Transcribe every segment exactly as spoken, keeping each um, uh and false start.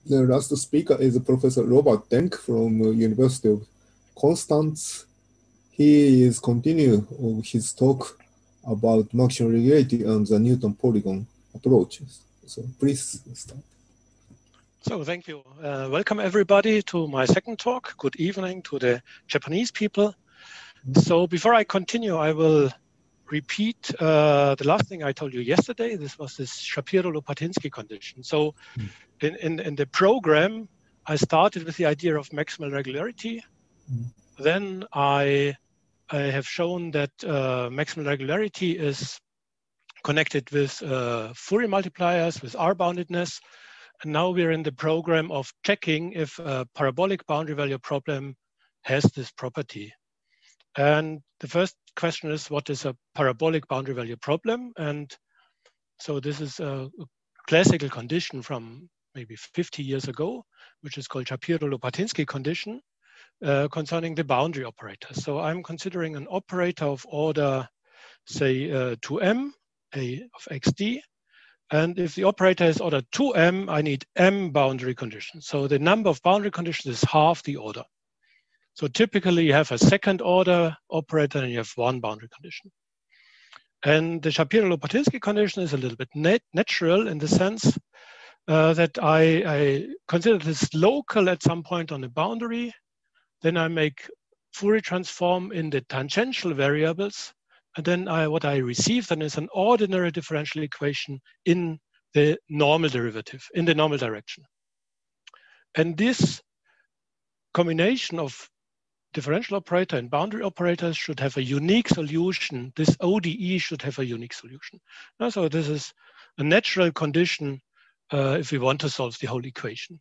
The last speaker is Professor Robert Denk from uh, University of Constance. He is continuing of his talk about maximum regularity and the Newton polygon approaches. So please start. So thank you. Uh, welcome everybody to my second talk. Good evening to the Japanese people. So before I continue, I will repeat uh, the last thing I told you yesterday. This was this Shapiro-Lopatinsky condition. So in, in, in the program, I started with the idea of maximal regularity. Mm. Then I, I have shown that uh, maximal regularity is connected with uh, Fourier multipliers, with R-boundedness. And now we're in the program of checking if a parabolic boundary value problem has this property. And the first question is, what is a parabolic boundary value problem? And so this is a classical condition from maybe fifty years ago, which is called Shapiro-Lopatinsky condition uh, concerning the boundary operator. So I'm considering an operator of order, say, uh, two m, a of xd. And if the operator is order two m, I need m boundary conditions. So the number of boundary conditions is half the order. So typically you have a second order operator and you have one boundary condition. And the Shapiro-Lopatinsky condition is a little bit nat natural in the sense uh, that I, I consider this local at some point on the boundary. Then I make Fourier transform in the tangential variables. And then I, what I receive then is an ordinary differential equation in the normal derivative, in the normal direction. And this combination of differential operator and boundary operators should have a unique solution. This O D E should have a unique solution. So this is a natural condition uh, if we want to solve the whole equation.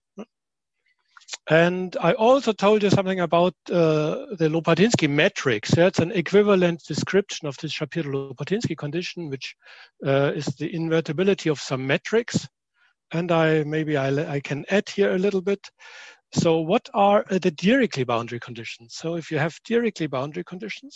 And I also told you something about uh, the Lopatinsky matrix. That's an equivalent description of this Shapiro-Lopatinsky condition, which uh, is the invertibility of some matrix. And I maybe I, I can add here a little bit. So what are the Dirichlet boundary conditions? So if you have Dirichlet boundary conditions,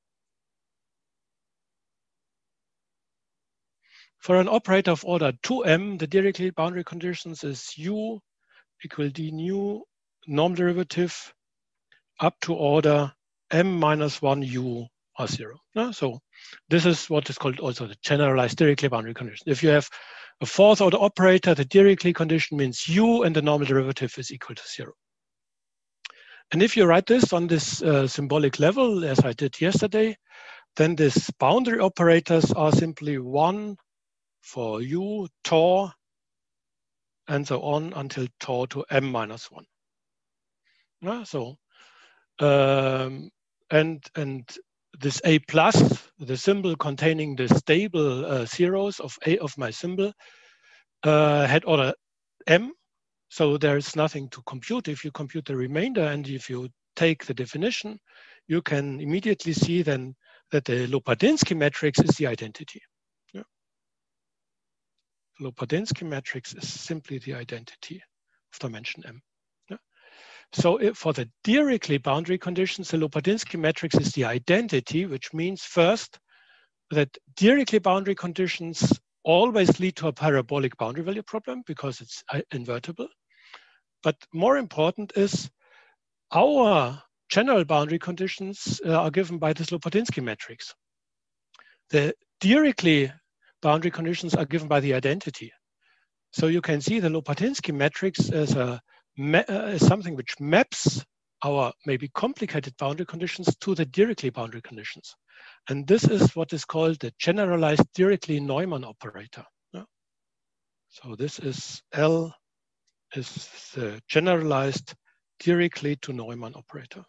for an operator of order two m, the Dirichlet boundary conditions is u equal d nu norm derivative up to order m minus one u or zero. No? So this is what is called also the generalized Dirichlet boundary condition. If you have a fourth order operator, the Dirichlet condition means u and the normal derivative is equal to zero. And if you write this on this uh, symbolic level, as I did yesterday, then these boundary operators are simply one for u, tau, and so on until tau to m minus one. Yeah, so, um, and, and this A plus, the symbol containing the stable uh, zeros of A of my symbol, uh, had order m. So there's nothing to compute. If you compute the remainder and if you take the definition, you can immediately see then that the Lopatinsky matrix is the identity. Yeah. The Lopatinsky matrix is simply the identity of dimension m. Yeah. So if for the Dirichlet boundary conditions, the Lopatinsky matrix is the identity, which means first that Dirichlet boundary conditions always lead to a parabolic boundary value problem because it's invertible. But more important is our general boundary conditions uh, are given by this Lopatinsky matrix. The Dirichlet boundary conditions are given by the identity. So you can see the Lopatinsky matrix as a uh, something which maps our maybe complicated boundary conditions to the Dirichlet boundary conditions. And this is what is called the generalized Dirichlet-Neumann operator. Yeah? So this is L is the generalized Dirichlet to Neumann operator.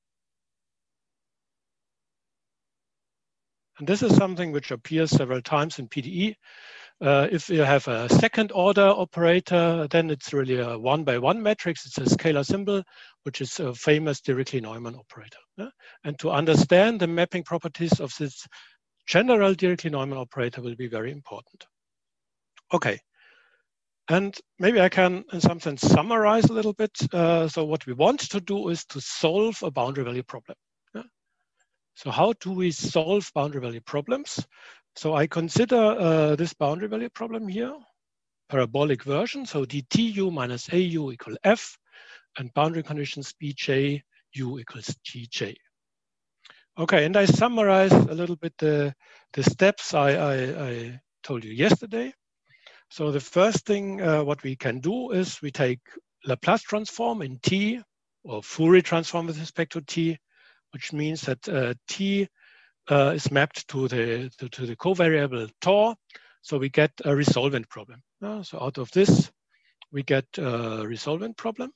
And this is something which appears several times in P D E. Uh, if you have a second order operator, then it's really a one by one matrix. It's a scalar symbol, which is a famous Dirichlet-Neumann operator. Yeah? And to understand the mapping properties of this general Dirichlet-Neumann operator will be very important. Okay. And maybe I can, in some sense, summarize a little bit. Uh, so what we want to do is to solve a boundary value problem. Yeah? So how do we solve boundary value problems? So I consider uh, this boundary value problem here. parabolic version, so dtu minus au equal f, and boundary conditions bj u equals gj. Okay, and I summarize a little bit the, the steps I, I, I told you yesterday. So the first thing uh, what we can do is we take Laplace transform in t, or Fourier transform with respect to t, which means that uh, t uh, is mapped to the, to, to the covariable tau. So we get a resolvent problem. Uh, so out of this, we get a resolvent problem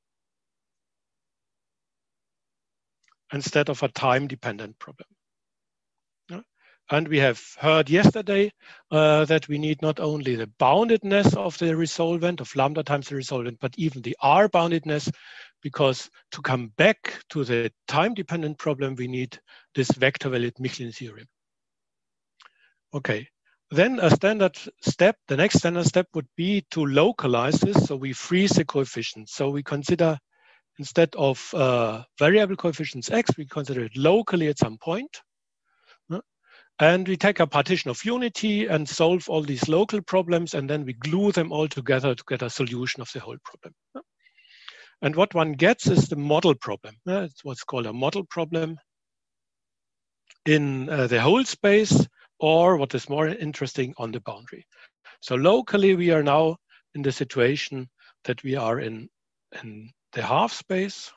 instead of a time-dependent problem. Uh, and we have heard yesterday uh, that we need not only the boundedness of the resolvent, of lambda times the resolvent, but even the R boundedness, because to come back to the time-dependent problem, we need this vector-valued Michelin theorem. Okay. Then a standard step, the next standard step would be to localize this. So we freeze the coefficients. So we consider, instead of uh, variable coefficients x, we consider it locally at some point. And we take a partition of unity and solve all these local problems, and then we glue them all together to get a solution of the whole problem. And what one gets is the model problem. It's what's called a model problem in uh, the whole space, or what is more interesting, on the boundary. So locally, we are now in the situation that we are in, in the half space,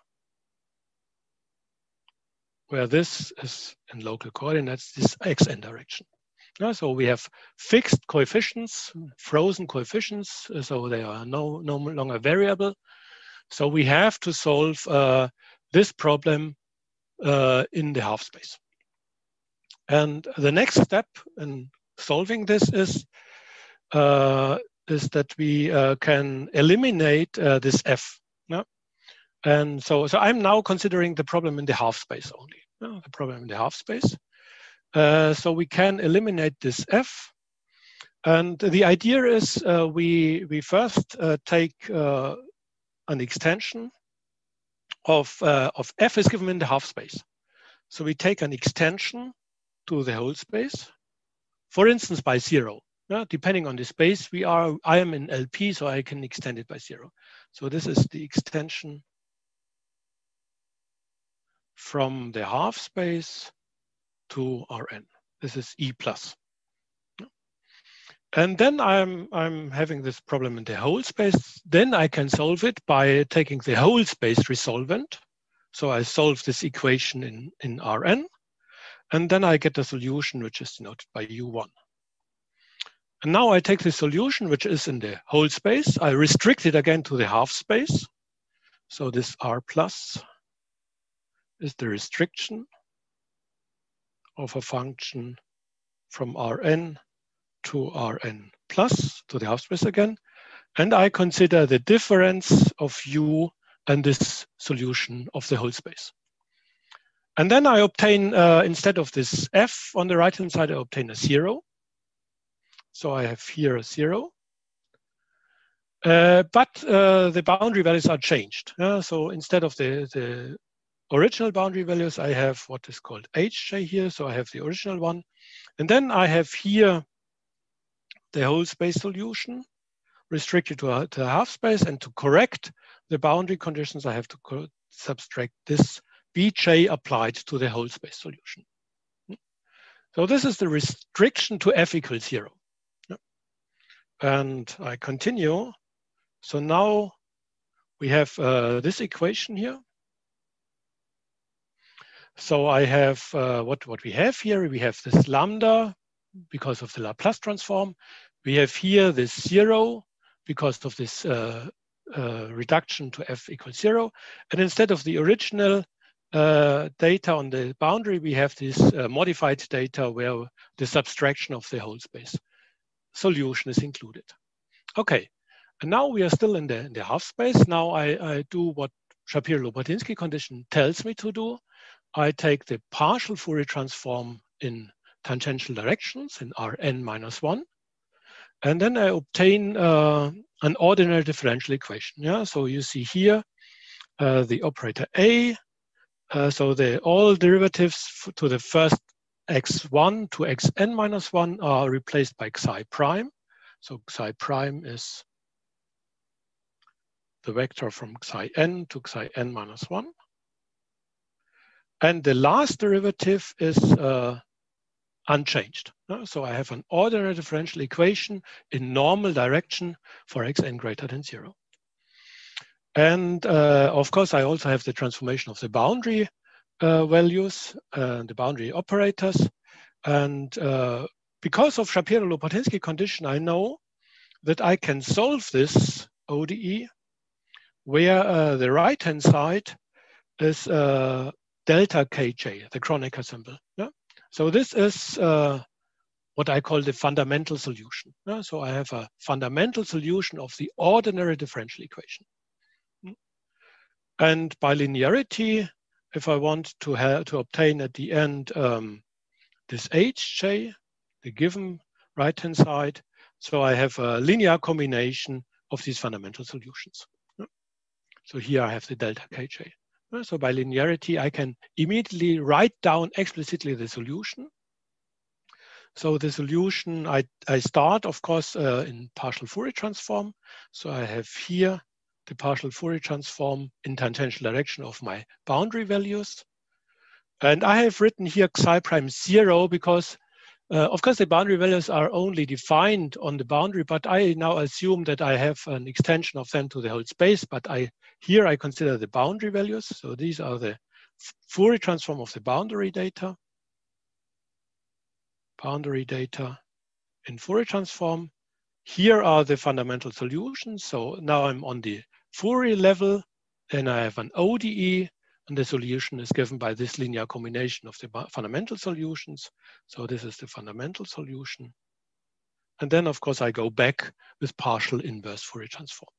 where this is in local coordinates, this xn direction. Yeah, so we have fixed coefficients, frozen coefficients, so they are no, no longer variable. So we have to solve uh, this problem uh, in the half space. And the next step in solving this is, uh, is that we uh, can eliminate uh, this f. Yeah? And so, so I'm now considering the problem in the half space only, yeah? The problem in the half space. Uh, so we can eliminate this f. And the idea is uh, we, we first uh, take uh, an extension of, uh, of f is given in the half space. So we take an extension to the whole space, for instance, by zero. Yeah, depending on the space we are, I am in L P, so I can extend it by zero. So this is the extension from the half space to Rn. This is E plus. And then I'm, I'm having this problem in the whole space. Then I can solve it by taking the whole space resolvent. So I solve this equation in, in Rn. And then I get a solution which is denoted by U one. And now I take the solution which is in the whole space. I restrict it again to the half space. So this R plus is the restriction of a function from Rn to Rn plus, to the half space again. And I consider the difference of U and this solution of the whole space. And then I obtain, uh, instead of this f on the right-hand side, I obtain a zero. So I have here a zero. Uh, but uh, the boundary values are changed. Uh, so instead of the, the original boundary values, I have what is called hj here. So I have the original one. And then I have here the whole space solution restricted to a, to a half space. And to correct the boundary conditions, I have to subtract this bj applied to the whole space solution. So this is the restriction to f equals zero. And I continue. So now we have uh, this equation here. So I have uh, what, what we have here. We have this lambda because of the Laplace transform. We have here this zero because of this uh, uh, reduction to f equals zero. And instead of the original uh, data on the boundary, we have this uh, modified data where the subtraction of the whole space solution is included. Okay, and now we are still in the, in the half space. Now I, I do what Shapiro-Lobatinsky condition tells me to do. I take the partial Fourier transform in tangential directions in Rn minus one. And then I obtain uh, an ordinary differential equation. Yeah, so you see here uh, the operator A. Uh, so the all derivatives to the first x one to xn minus one are replaced by xi prime. So psi prime is the vector from psi n to psi n minus one. And the last derivative is uh, unchanged. Uh, so I have an ordinary differential equation in normal direction for xn greater than zero. And uh, of course, I also have the transformation of the boundary uh, values, uh, the boundary operators. And uh, because of Shapiro-Lopatinsky condition, I know that I can solve this O D E where uh, the right-hand side is uh, delta Kj, the Kronecker symbol. Yeah? So this is uh, what I call the fundamental solution. Yeah? So I have a fundamental solution of the ordinary differential equation. And by linearity, if I want to have to obtain at the end um, this Hj, the given right-hand side, so I have a linear combination of these fundamental solutions. Yeah? So here I have the delta Kj. Yeah? So by linearity, I can immediately write down explicitly the solution. So the solution, I, I start, of course, uh, in partial Fourier transform. So I have here the partial Fourier transform in tangential direction of my boundary values. And I have written here psi prime zero because, uh, of course, the boundary values are only defined on the boundary, but I now assume that I have an extension of them to the whole space. But I here I consider the boundary values. So these are the Fourier transform of the boundary data. Boundary data in Fourier transform. Here are the fundamental solutions. So now I'm on the Fourier level, and I have an O D E, and the solution is given by this linear combination of the fundamental solutions. So this is the fundamental solution. And then, of course, I go back with partial inverse Fourier transform.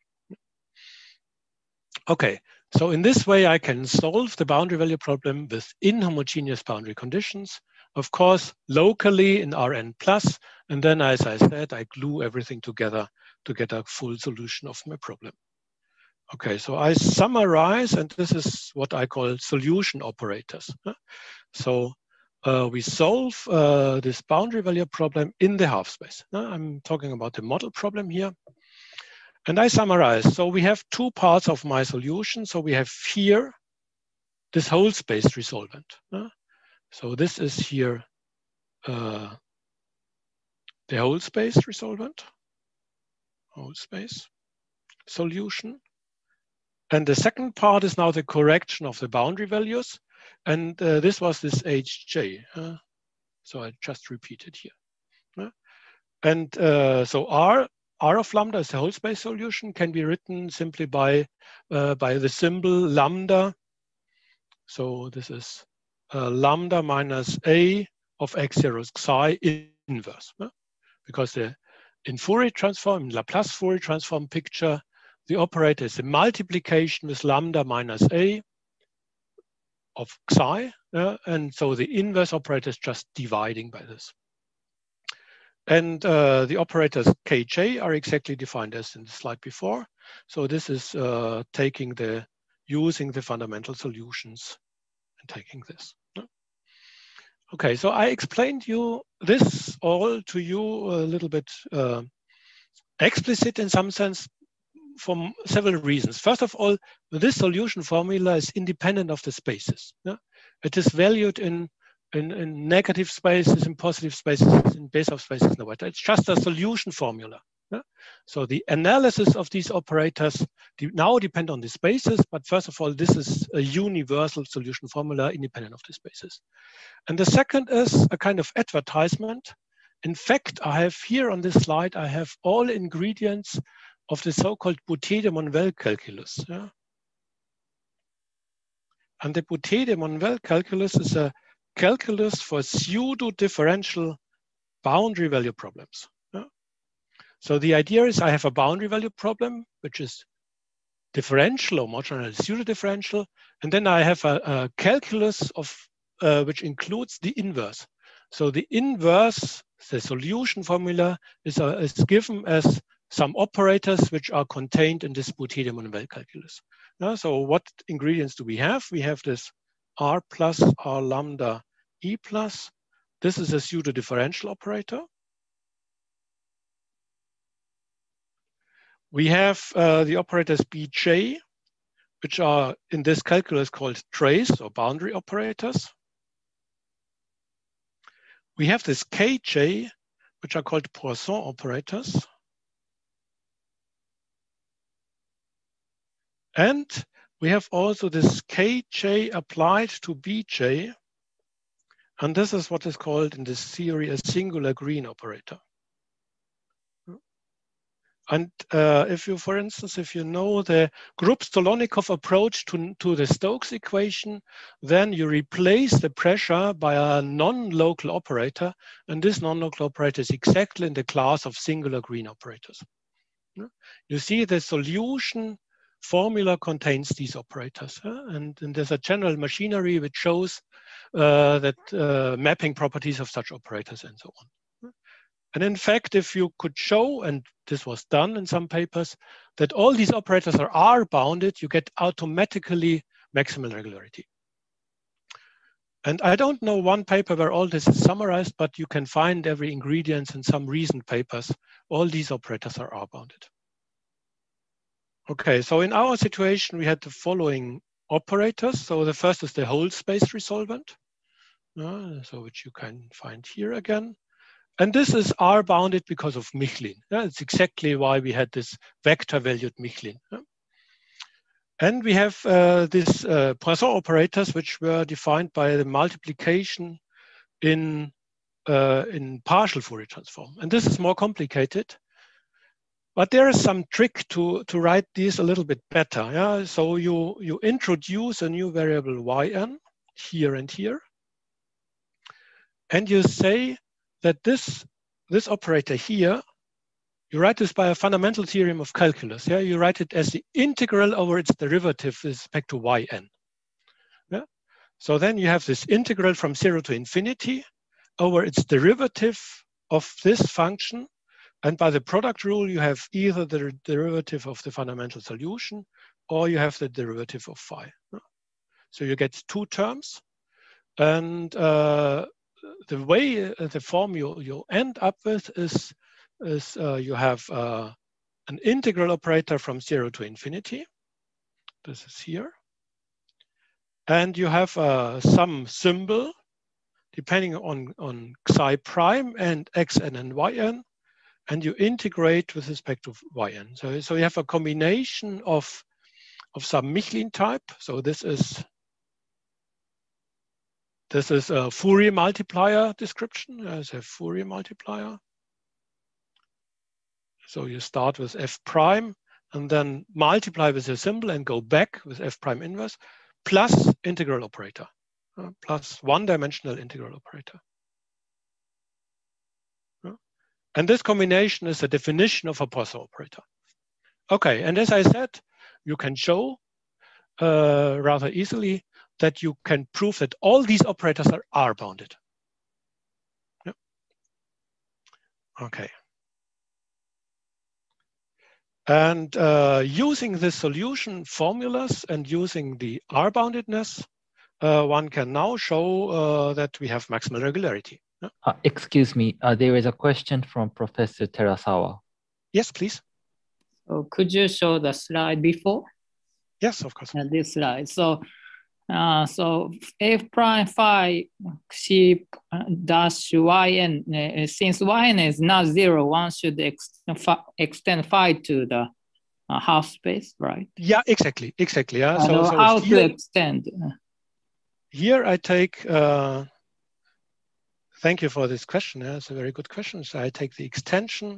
Okay, so in this way, I can solve the boundary value problem with inhomogeneous boundary conditions. Of course, locally in Rn plus, and then, as I said, I glue everything together to get a full solution of my problem. Okay, so I summarize, and this is what I call solution operators. So uh, we solve uh, this boundary value problem in the half space. I'm talking about the model problem here. And I summarize. So we have two parts of my solution. So we have here this whole space resolvent. So this is here uh, the whole space resolvent, whole space solution. And the second part is now the correction of the boundary values. And uh, this was this Hj. Uh, so I just repeat it here. Uh, and uh, so R, R of lambda is the whole space solution, can be written simply by, uh, by the symbol lambda. So this is uh, lambda minus A of x zero psi inverse. Uh, because the, in Fourier transform, in Laplace Fourier transform picture, the operator is a multiplication with lambda minus A of psi, uh, and so the inverse operator is just dividing by this. And uh, the operators Kj are exactly defined as in the slide before. So this is uh, taking the, using the fundamental solutions and taking this. Okay, so I explained you this all to you a little bit uh, explicit in some sense, for several reasons. First of all, this solution formula is independent of the spaces. Yeah? It is valued in, in, in negative spaces, in positive spaces, in Bezoff spaces, no matter. It's just a solution formula. Yeah? So the analysis of these operators now depend on the spaces, but first of all, this is a universal solution formula independent of the spaces. And the second is a kind of advertisement. In fact, I have here on this slide, I have all ingredients of the so-called Boutet-de-Monvel calculus. Yeah? And the Boutet-de-Monvel calculus is a calculus for pseudo-differential boundary value problems. Yeah? So the idea is I have a boundary value problem, which is differential or more generally pseudo-differential, and then I have a, a calculus of uh, which includes the inverse. So the inverse, the solution formula, is, a, is given as some operators which are contained in this Boutet-de-Monvel calculus. Now, so what ingredients do we have? We have this R plus R lambda E plus. This is a pseudo-differential operator. We have uh, the operators B J, which are in this calculus called trace or boundary operators. We have this K J, which are called Poisson operators. And we have also this K J applied to B J. And this is what is called in this theory a singular green operator. And uh, if you, for instance, if you know the Grupp-Stolonikoff approach to, to the Stokes equation, then you replace the pressure by a non-local operator. And this non-local operator is exactly in the class of singular green operators. You see the solution formula contains these operators. And, and there's a general machinery which shows uh, that uh, mapping properties of such operators and so on. And in fact, if you could show, and this was done in some papers, that all these operators are R-bounded, you get automatically maximal regularity. And I don't know one paper where all this is summarized, but you can find every ingredient in some recent papers. All these operators are R-bounded. Okay, so in our situation, we had the following operators. So the first is the whole space resolvent, uh, so which you can find here again. And this is R-bounded because of Michelin. Yeah, it's exactly why we had this vector-valued Michelin. Yeah. And we have uh, these uh, Poisson operators, which were defined by the multiplication in, uh, in partial Fourier transform. And this is more complicated. But there is some trick to, to write these a little bit better. Yeah? So you, you introduce a new variable yn here and here. And you say that this, this operator here, you write this by a fundamental theorem of calculus. Yeah? You write it as the integral over its derivative with respect to yn. Yeah? So then you have this integral from zero to infinity over its derivative of this function. And by the product rule, you have either the derivative of the fundamental solution or you have the derivative of phi. So you get two terms. And uh, the way, uh, the form you, you end up with is, is uh, you have uh, an integral operator from zero to infinity. This is here. And you have uh, some symbol depending on, on xi prime and xn and yn. And you integrate with respect to yn. So, so you have a combination of, of some Michelin type. So this is, this is a Fourier multiplier description as a Fourier multiplier. So you start with f prime and then multiply with a symbol and go back with f prime inverse plus integral operator, uh, plus one-dimensional integral operator. And this combination is a definition of a Poisson operator. Okay, and as I said, you can show uh, rather easily that you can prove that all these operators are R-bounded. Yep. Okay. And uh, using the solution formulas and using the R-boundedness, uh, one can now show uh, that we have maximal regularity. Uh, excuse me, uh, there is a question from Professor Terasawa. Yes, please. So could you show the slide before? Yes, of course. Uh, this slide. So, uh, so f prime phi c dash yn, uh, since yn is not zero, one should ex extend phi to the uh, half space, right? Yeah, exactly, exactly. Yeah. So, so how here, to extend? Here I take. Uh, Thank you for this question. Yeah, it's a very good question. So I take the extension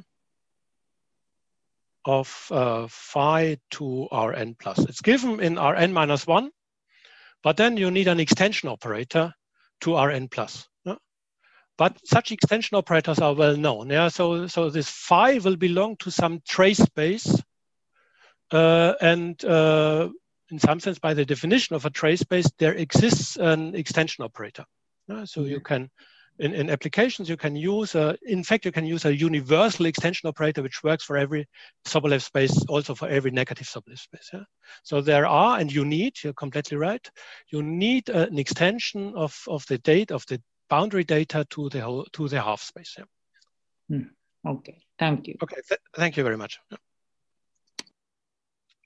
of uh, phi to Rn plus. It's given in Rn minus one, but then you need an extension operator to Rn plus. Yeah? But such extension operators are well known. Yeah? So, so this phi will belong to some trace space. Uh, and uh, in some sense, by the definition of a trace space, there exists an extension operator. Yeah? So mm-hmm. you can In, in applications, you can use, a, in fact, you can use a universal extension operator, which works for every Sobolev space, also for every negative Sobolev space. Yeah? So there are, and you need, you're completely right, you need uh, an extension of, of the date, of the boundary data to the whole, to the half space. Yeah? Hmm. Okay, thank you. Okay, th thank you very much. Yeah.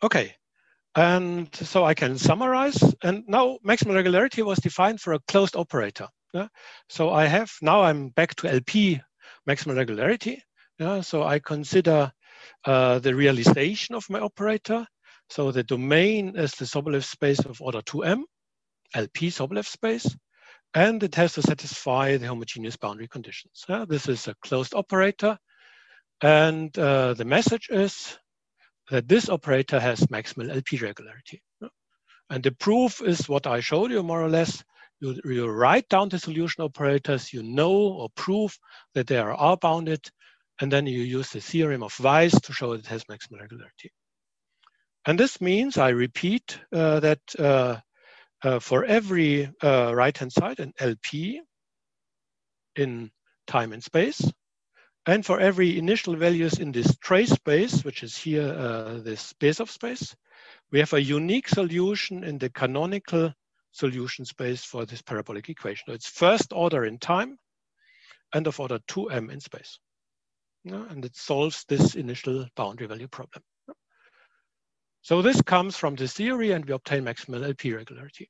Okay, and so I can summarize. And now maximal regularity was defined for a closed operator. Yeah? So I have, now I'm back to L P maximal regularity. Yeah? So I consider uh, the realization of my operator. So the domain is the Sobolev space of order two M, L P Sobolev space, and it has to satisfy the homogeneous boundary conditions. Yeah? This is a closed operator. And uh, the message is that this operator has maximal L P regularity. And the proof is what I showed you more or less. You, you write down the solution operators, you know or prove that they are R-bounded, and then you use the theorem of Weiss to show that it has maximal regularity. And this means, I repeat, uh, that uh, uh, for every uh, right-hand side, an L P in time and space, and for every initial values in this trace space, which is here uh, this Bezoff space, we have a unique solution in the canonical solution space for this parabolic equation. So it's first order in time and of order two M in space. Yeah, and it solves this initial boundary value problem. So this comes from this theory, and we obtain maximal L P regularity.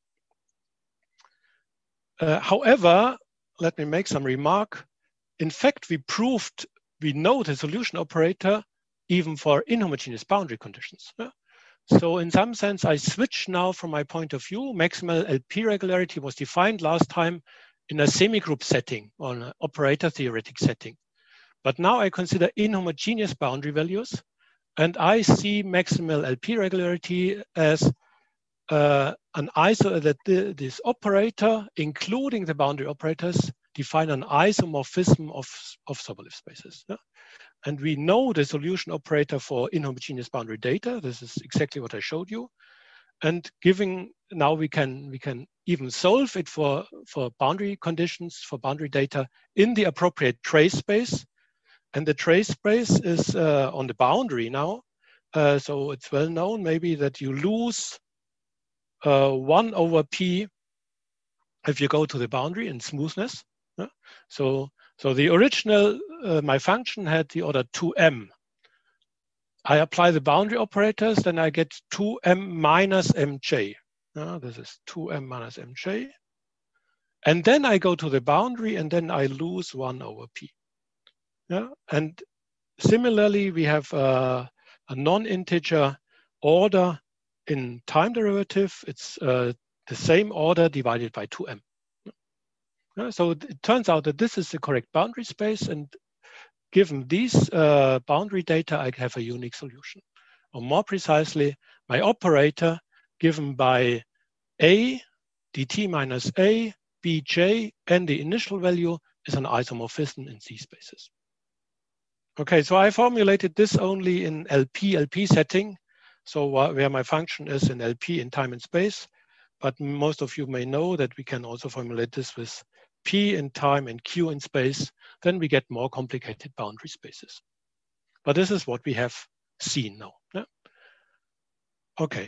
Uh, however, let me make some remark. In fact, we proved we know the solution operator even for inhomogeneous boundary conditions. Yeah? So in some sense, I switch now from my point of view. Maximal L P regularity was defined last time in a semigroup setting or an operator theoretic setting. But now I consider inhomogeneous boundary values, and I see maximal L P regularity as uh, an iso that the, this operator, including the boundary operators, define an isomorphism of, of Sobolev spaces. Yeah? And we know the solution operator for inhomogeneous boundary data. This is exactly what I showed you. And giving, now we can, we can even solve it for, for boundary conditions, for boundary data in the appropriate trace space. And the trace space is uh, on the boundary now. Uh, so it's well known maybe that you lose uh, one over P if you go to the boundary in smoothness. Yeah? So, so the original, uh, my function had the order two M. I apply the boundary operators, then I get two M minus M J. Uh, this is two M minus M J. And then I go to the boundary, and then I lose one over P. Yeah? And similarly, we have uh, a non-integer order in time derivative. It's uh, the same order divided by two M. Yeah? So it turns out that this is the correct boundary space, and given these uh, boundary data, I have a unique solution. Or more precisely, my operator given by A, dt minus A, bj, and the initial value is an isomorphism in C spaces. Okay, so I formulated this only in L P, L P setting, so uh, where my function is in L P in time and space, but most of you may know that we can also formulate this with P in time and Q in space, then we get more complicated boundary spaces. But this is what we have seen now. Yeah? Okay.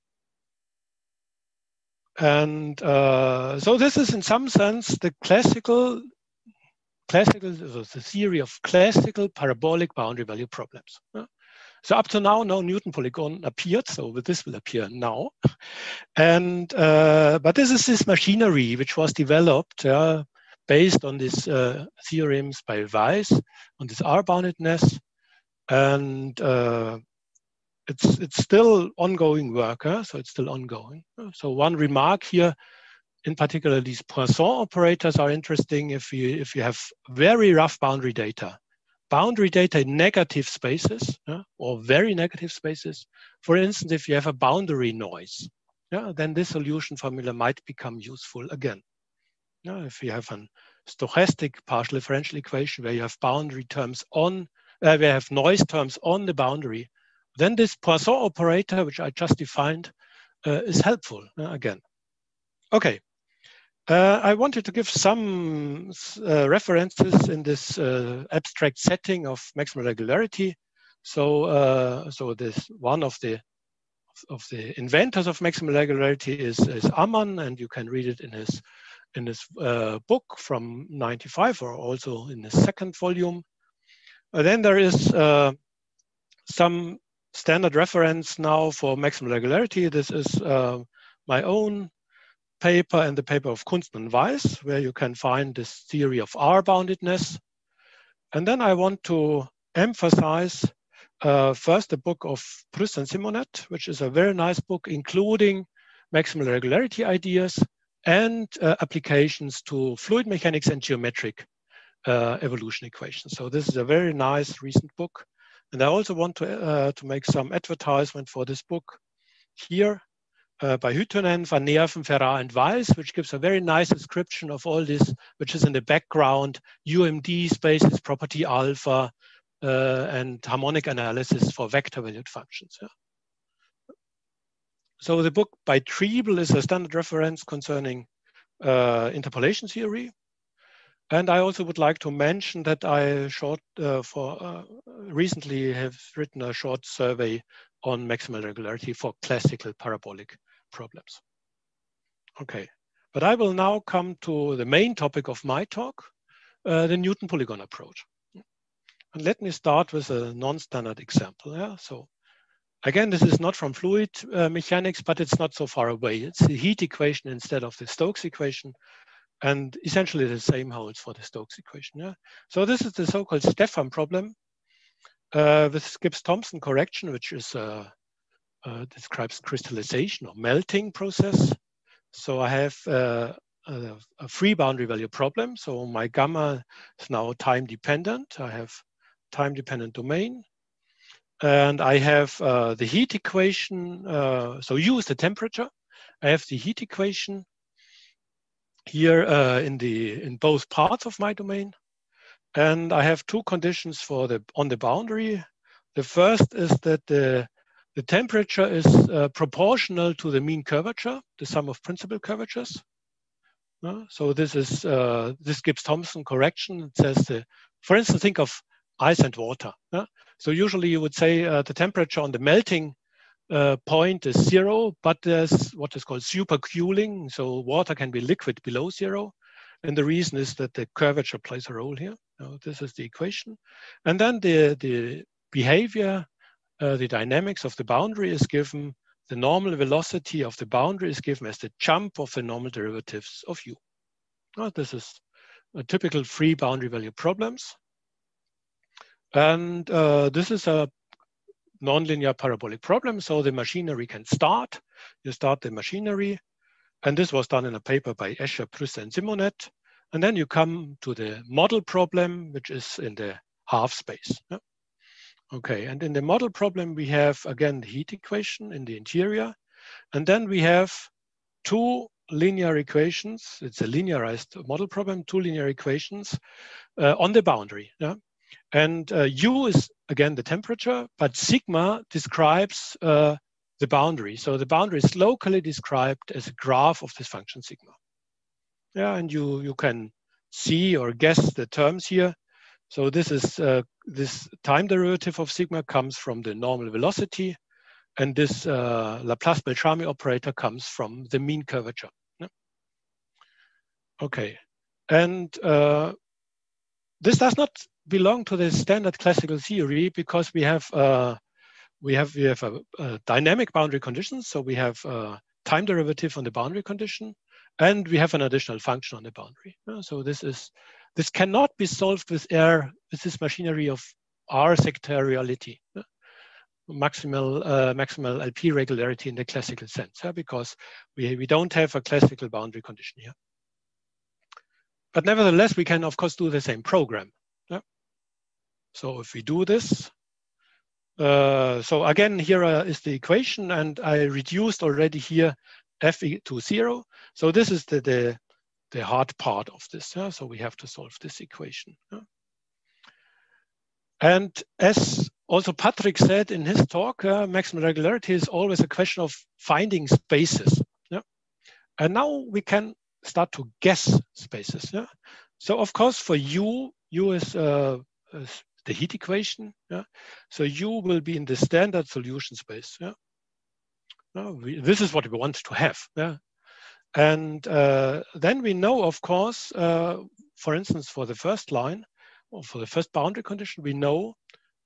And uh, so this is in some sense the classical, classical, the theory of classical parabolic boundary value problems. Yeah? So up to now, no Newton polygon appeared, so this will appear now. And, uh, but this is this machinery which was developed uh, based on these uh, theorems by Weiss, on this R-boundedness. And uh, it's, it's still ongoing work, huh? So it's still ongoing. So one remark here, in particular, these Poisson operators are interesting if you, if you have very rough boundary data. Boundary data in negative spaces, yeah, or very negative spaces. For instance, if you have a boundary noise, yeah, then this solution formula might become useful again. Yeah, if you have a stochastic partial differential equation where you have boundary terms on, uh, where you have noise terms on the boundary, then this Poisson operator, which I just defined, uh, is helpful uh, again. Okay. Uh, I wanted to give some uh, references in this uh, abstract setting of maximal regularity. So, uh, so this one of the of the inventors of maximal regularity is, is Ammann, and you can read it in his in his uh, book from ninety-five, or also in the second volume. Uh, then there is uh, some standard reference now for maximum regularity. This is uh, my own paper and the paper of Kunstmann Weiss, where you can find this theory of R-boundedness. And then I want to emphasize uh, first the book of Proust and Simonet, which is a very nice book, including maximal regularity ideas and uh, applications to fluid mechanics and geometric uh, evolution equations. So this is a very nice recent book. And I also want to, uh, to make some advertisement for this book here uh, by Hytönen, Van Nerven, Ferrat, and Weiss, which gives a very nice description of all this, which is in the background, U M D spaces, property alpha, uh, and harmonic analysis for vector valued functions. Yeah. So the book by Triebel is a standard reference concerning uh, interpolation theory. And I also would like to mention that I short uh, for uh, recently have written a short survey on maximal regularity for classical parabolic problems. Okay, but I will now come to the main topic of my talk, uh, the Newton polygon approach. And let me start with a non-standard example. Yeah? So again, this is not from fluid uh, mechanics, but it's not so far away. It's the heat equation instead of the Stokes equation. And essentially the same holds for the Stokes equation. Yeah? So this is the so-called Stefan problem uh, with Gibbs-Thompson correction, which is uh, uh, describes crystallization or melting process. So I have uh, a, a free boundary value problem. So my gamma is now time dependent. I have time dependent domain. And I have uh, the heat equation. Uh, so U is the temperature. I have the heat equation here uh, in the in both parts of my domain, and I have two conditions for the on the boundary. The first is that the the temperature is uh, proportional to the mean curvature, the sum of principal curvatures. Uh, so this is uh, this Gibbs-Thompson correction. It says, the, for instance, think of ice and water. Uh, so usually you would say uh, the temperature on the melting Uh, point is zero, but there's what is called supercooling. So water can be liquid below zero. And the reason is that the curvature plays a role here. Now, this is the equation. And then the, the behavior, uh, the dynamics of the boundary is given, the normal velocity of the boundary is given as the jump of the normal derivatives of u. Now, this is a typical free boundary value problems. And uh, this is a nonlinear parabolic problem. So the machinery can start. You start the machinery. And this was done in a paper by Escher, Proust, and Simonet. And then you come to the model problem, which is in the half space. Yeah? Okay, and in the model problem, we have, again, the heat equation in the interior. And then we have two linear equations. It's a linearized model problem, two linear equations uh, on the boundary. Yeah? And uh, U is, again, the temperature, but sigma describes uh, the boundary. So the boundary is locally described as a graph of this function sigma. Yeah, and you, you can see or guess the terms here. So this is uh, this time derivative of sigma comes from the normal velocity, and this uh, Laplace-Beltrami operator comes from the mean curvature. Yeah? Okay, and uh, this does not belong to the standard classical theory because we have uh, we have we have a, a dynamic boundary condition. So we have a time derivative on the boundary condition, and we have an additional function on the boundary. Uh, so this is this cannot be solved with R with this machinery of R sectoriality, uh, maximal uh, maximal L P regularity in the classical sense, uh, because we we don't have a classical boundary condition here. But nevertheless, we can of course do the same program. So if we do this, uh, so again, here uh, is the equation, and I reduced already here f to zero. So this is the, the, the hard part of this. Yeah? So we have to solve this equation. Yeah? And as also Patrick said in his talk, uh, maximal regularity is always a question of finding spaces. Yeah? And now we can start to guess spaces. Yeah? So of course, for U, U is, uh, is the heat equation. Yeah? So U will be in the standard solution space. Yeah? No, we, this is what we want to have. Yeah? And uh, then we know, of course, uh, for instance, for the first line, or for the first boundary condition, we know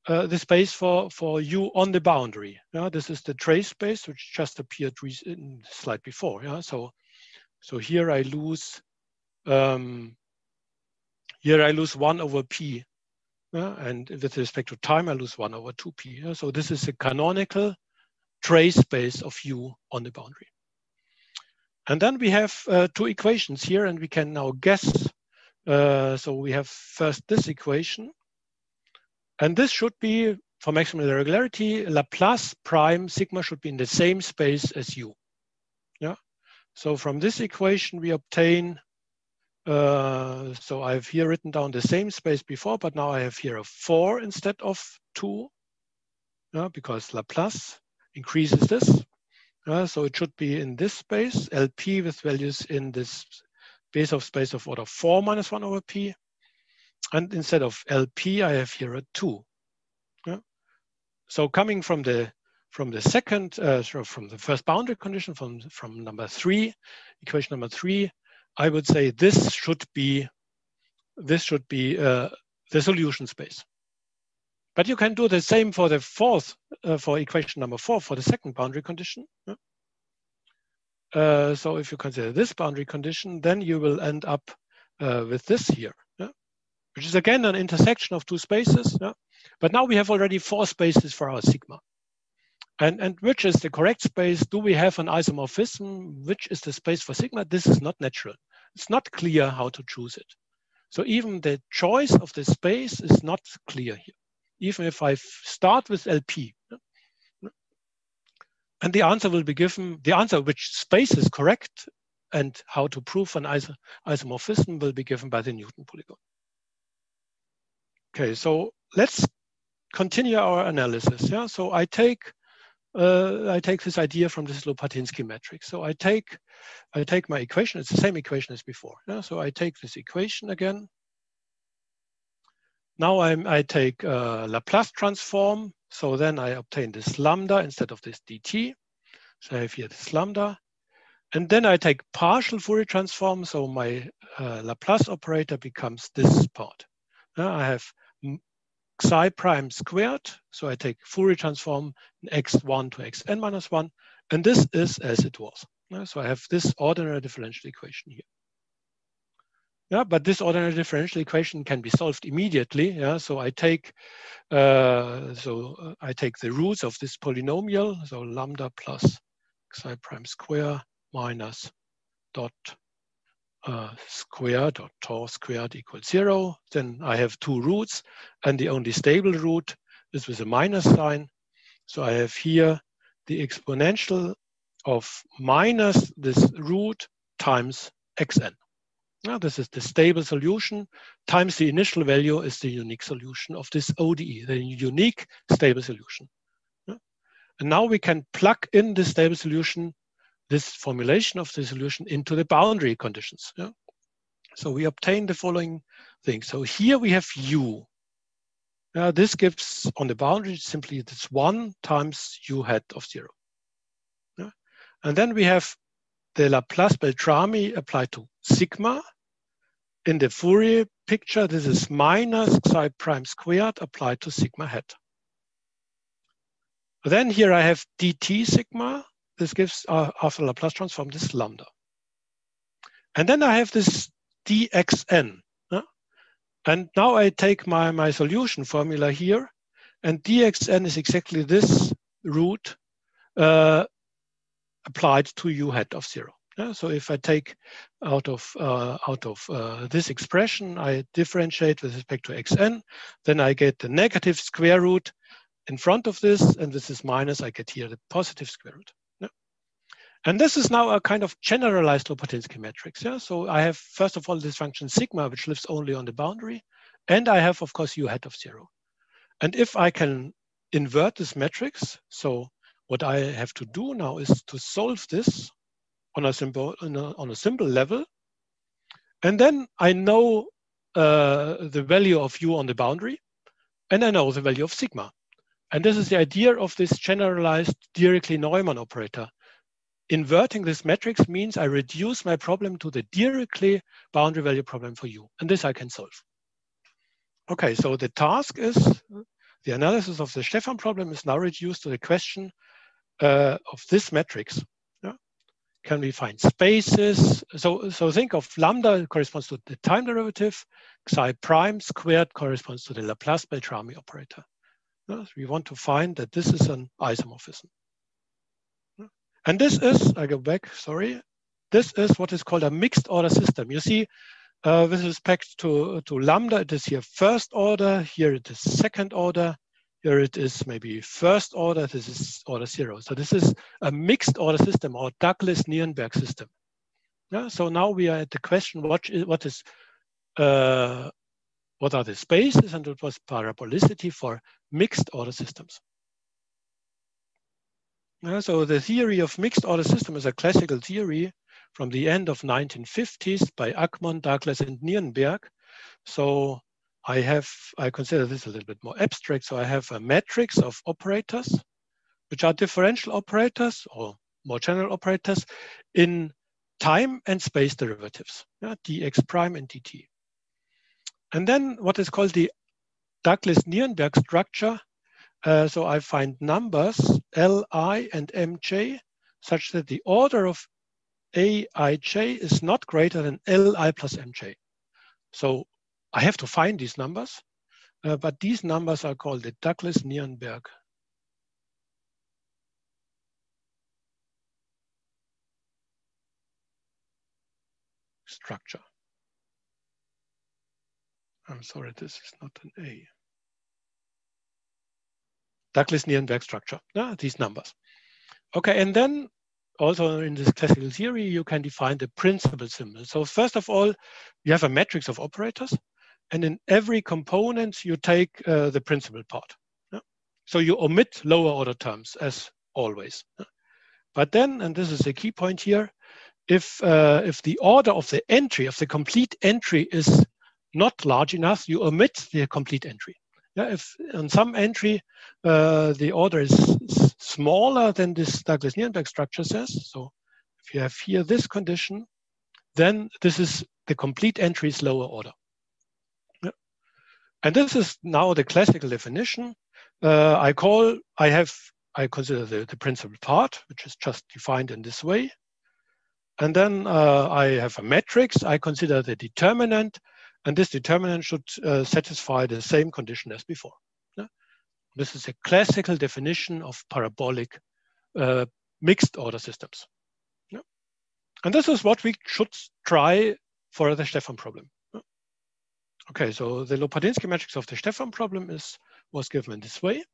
uh, the space for, for U on the boundary. Yeah? This is the trace space, which just appeared in the slide before. Yeah? So, so here I lose, um, here I lose one over P. Yeah? And with respect to time, I lose one over two P. Yeah? So this is a canonical trace space of U on the boundary. And then we have uh, two equations here, and we can now guess. Uh, so we have first this equation, and this should be, for maximum irregularity, Laplace prime sigma should be in the same space as U. Yeah. So from this equation we obtain, uh, so I've here written down the same space before, but now I have here a four instead of two, yeah, because Laplace increases this. Uh, so it should be in this space, L P with values in this base of space of order four minus one over P. And instead of L P, I have here a two. Yeah? So coming from the from the second, uh, from the first boundary condition, from, from number three, equation number three, I would say this should be, this should be uh, the solution space. But you can do the same for the fourth, uh, for equation number four, for the second boundary condition. Yeah? Uh, so if you consider this boundary condition, then you will end up uh, with this here, yeah? Which is again an intersection of two spaces. Yeah? But now we have already four spaces for our sigma. And, and which is the correct space? Do we have an isomorphism? Which is the space for sigma? This is not natural. It's not clear how to choose it. So even the choice of the space is not clear here, even if I start with L P. And the answer will be given, the answer which space is correct and how to prove an iso isomorphism will be given by the Newton polygon. Okay, so let's continue our analysis. Yeah, so I take uh, I take this idea from this Lopatinsky matrix. So I take I take my equation. It's the same equation as before. Yeah, so I take this equation again. Now I'm I take a Laplace transform. So then I obtain this lambda instead of this dt. So I have here this lambda. And then I take partial Fourier transform. So my uh, Laplace operator becomes this part. Uh, I have psi prime squared. So I take Fourier transform x one to xn minus one. And this is as it was. Uh, so I have this ordinary differential equation here. Yeah, but this ordinary differential equation can be solved immediately. Yeah, so I take uh, so uh, I take the roots of this polynomial. So lambda plus xi prime square minus dot uh, square dot tau squared equals zero. Then I have two roots, and the only stable root is with a minus sign. So I have here the exponential of minus this root times xn. Now, this is the stable solution times the initial value is the unique solution of this O D E, the unique stable solution. Yeah? And now we can plug in this stable solution, this formulation of the solution into the boundary conditions. Yeah? So we obtain the following thing. So here we have U. Yeah, this gives on the boundary simply this one times U hat of zero. Yeah? And then we have the Laplace-Beltrami applied to sigma. In the Fourier picture, this is minus xi prime squared applied to sigma hat. Then here I have dt sigma. This gives, uh, after Laplace transform, this lambda. And then I have this dxn. Uh, and now I take my, my solution formula here, and dxn is exactly this root uh, applied to u hat of zero. Yeah, so if I take out of uh, out of uh, this expression, I differentiate with respect to xn, then I get the negative square root in front of this, and this is minus, I get here the positive square root. Yeah. And this is now a kind of generalized Lopatinsky matrix. Yeah? So I have, first of all, this function sigma, which lives only on the boundary, and I have, of course, u hat of zero. And if I can invert this matrix, so what I have to do now is to solve this on a simple on a, on a simple level, and then I know uh, the value of u on the boundary, and I know the value of sigma. And this is the idea of this generalized Dirichlet-Neumann operator. Inverting this matrix means I reduce my problem to the Dirichlet boundary value problem for u, and this I can solve. Okay, so the task is the analysis of the Stefan problem is now reduced to the question uh, of this matrix. Yeah? Can we find spaces? So, so think of lambda corresponds to the time derivative, psi prime squared corresponds to the Laplace-Beltrami operator. Yeah? So we want to find that this is an isomorphism. Yeah? And this is, I go back, sorry, this is what is called a mixed order system. You see, Uh, with respect to, to lambda, it is here first order, here it is second order, here it is maybe first order, this is order zero. So this is a mixed order system or Douglas-Nirenberg system. Yeah, so now we are at the question, what is, what is uh, what are the spaces and what was parabolicity for mixed order systems? Yeah, so the theory of mixed order system is a classical theory from the end of nineteen fifties by Akmon, Douglas, and Nirenberg. So I have, I consider this a little bit more abstract. So I have a matrix of operators, which are differential operators or more general operators in time and space derivatives, yeah, dx prime and dt. And then what is called the Douglas-Nirenberg structure. Uh, so I find numbers Li and Mj such that the order of Aij is not greater than Li plus Mj. So I have to find these numbers, uh, but these numbers are called the Douglas-Nirenberg structure. I'm sorry, this is not an A. Douglas-Nirenberg structure, yeah, these numbers. Okay, and then also in this classical theory, you can define the principal symbol. So first of all, you have a matrix of operators, and in every component, you take uh, the principal part. Yeah? So you omit lower order terms as always. Yeah? But then, and this is a key point here, if, uh, if the order of the entry, of the complete entry is not large enough, you omit the complete entry. Yeah, if on some entry, uh, the order is smaller than this Douglas-Nirenberg structure says, so if you have here this condition, then this is the complete entry is lower order. Yeah. And this is now the classical definition. Uh, I call, I have, I consider the, the principal part, which is just defined in this way. And then uh, I have a matrix, I consider the determinant, and this determinant should uh, satisfy the same condition as before. Yeah? This is a classical definition of parabolic uh, mixed order systems. Yeah? And this is what we should try for the Stefan problem. Yeah? Okay, so the Lopatinsky matrix of the Stefan problem is was given in this way.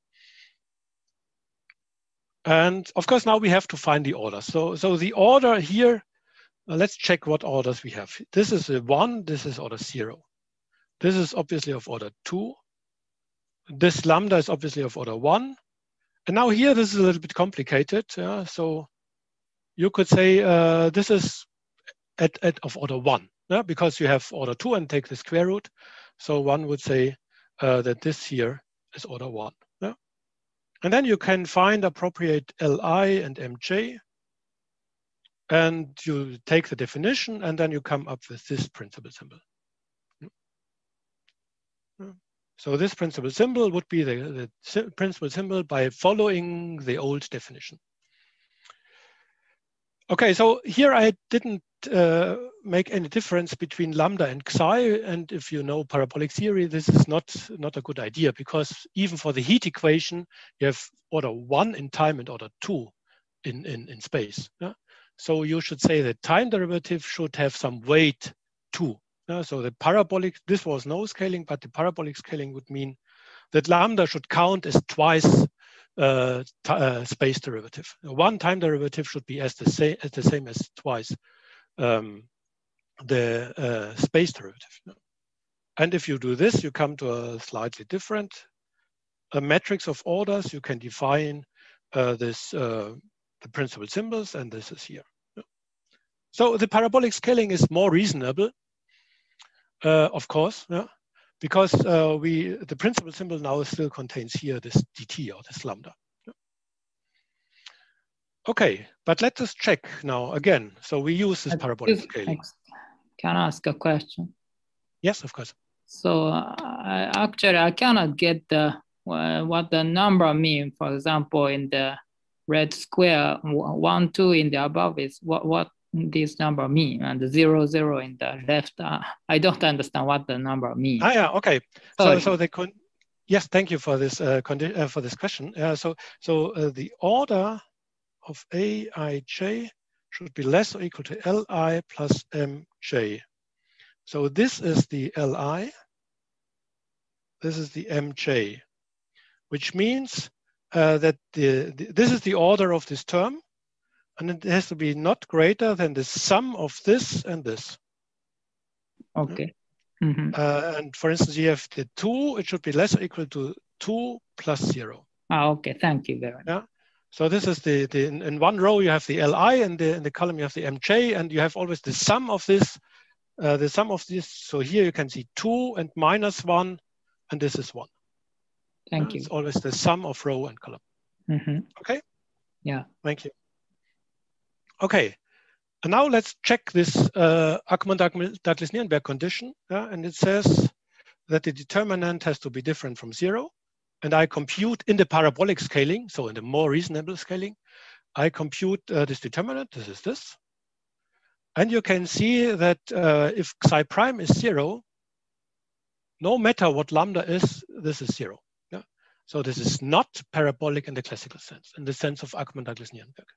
And of course, now we have to find the order. So, so the order here, Uh, let's check what orders we have. This is a one, this is order zero. This is obviously of order two. This lambda is obviously of order one. And now here, this is a little bit complicated. Yeah? So you could say uh, this is at, at of order one, yeah? Because you have order two and take the square root. So one would say uh, that this here is order one. Yeah? And then you can find appropriate Li and Mj. And you take the definition, and then you come up with this principal symbol. So this principal symbol would be the, the principal symbol by following the old definition. Okay, so here I didn't uh, make any difference between lambda and psi, and if you know parabolic theory, this is not, not a good idea, because even for the heat equation, you have order one in time and order two in, in, in space. Yeah? So you should say the time derivative should have some weight too. Yeah, so the parabolic, this was no scaling, but the parabolic scaling would mean that lambda should count as twice uh, uh, space derivative. One time derivative should be as the same as the same as twice um, the uh, space derivative. Yeah. And if you do this, you come to a slightly different a matrix of orders. You can define uh, this. Uh, the principal symbols, and this is here. Yeah. So the parabolic scaling is more reasonable, uh, of course, yeah, because uh, we the principal symbol now still contains here this dt or this lambda. Yeah. Okay, but let us check now again. So we use this parabolic scaling. Can I ask a question? Yes, of course. So uh, I, actually, I cannot get the uh, what the number mean. For example, in the red square, one, two in the above is what, what this number mean, and the zero, zero in the left. Uh, I don't understand what the number means. Ah, yeah, okay. So, So, so they could. Yes, thank you for this uh, uh, for this question. Uh, so, so uh, the order of A I J should be less or equal to L I plus M J. So this is the L I. This is the M J, which means uh, that the, the this is the order of this term, and it has to be not greater than the sum of this and this. okay. Mm-hmm. Uh, and for instance, you have the two, it should be less or equal to two plus zero. Ah, okay, thank you very much. Yeah. So this is the, the in, in one row you have the L I, and the, in the column you have the M J, and you have always the sum of this, uh, the sum of this. So here you can see two and minus one, and this is one. Thank uh, you. It's always the sum of row and column. Mm-hmm. Okay. Yeah. Thank you. Okay. And now let's check this uh, Ackermann-Douglas-Nierenberg condition. Yeah? And it says that the determinant has to be different from zero. And I compute in the parabolic scaling, so in the more reasonable scaling, I compute uh, this determinant. This is this. And you can see that uh, if psi prime is zero, no matter what lambda is, this is zero. Yeah? So this is not parabolic in the classical sense, in the sense of Ackermann-Douglas-Nierenberg.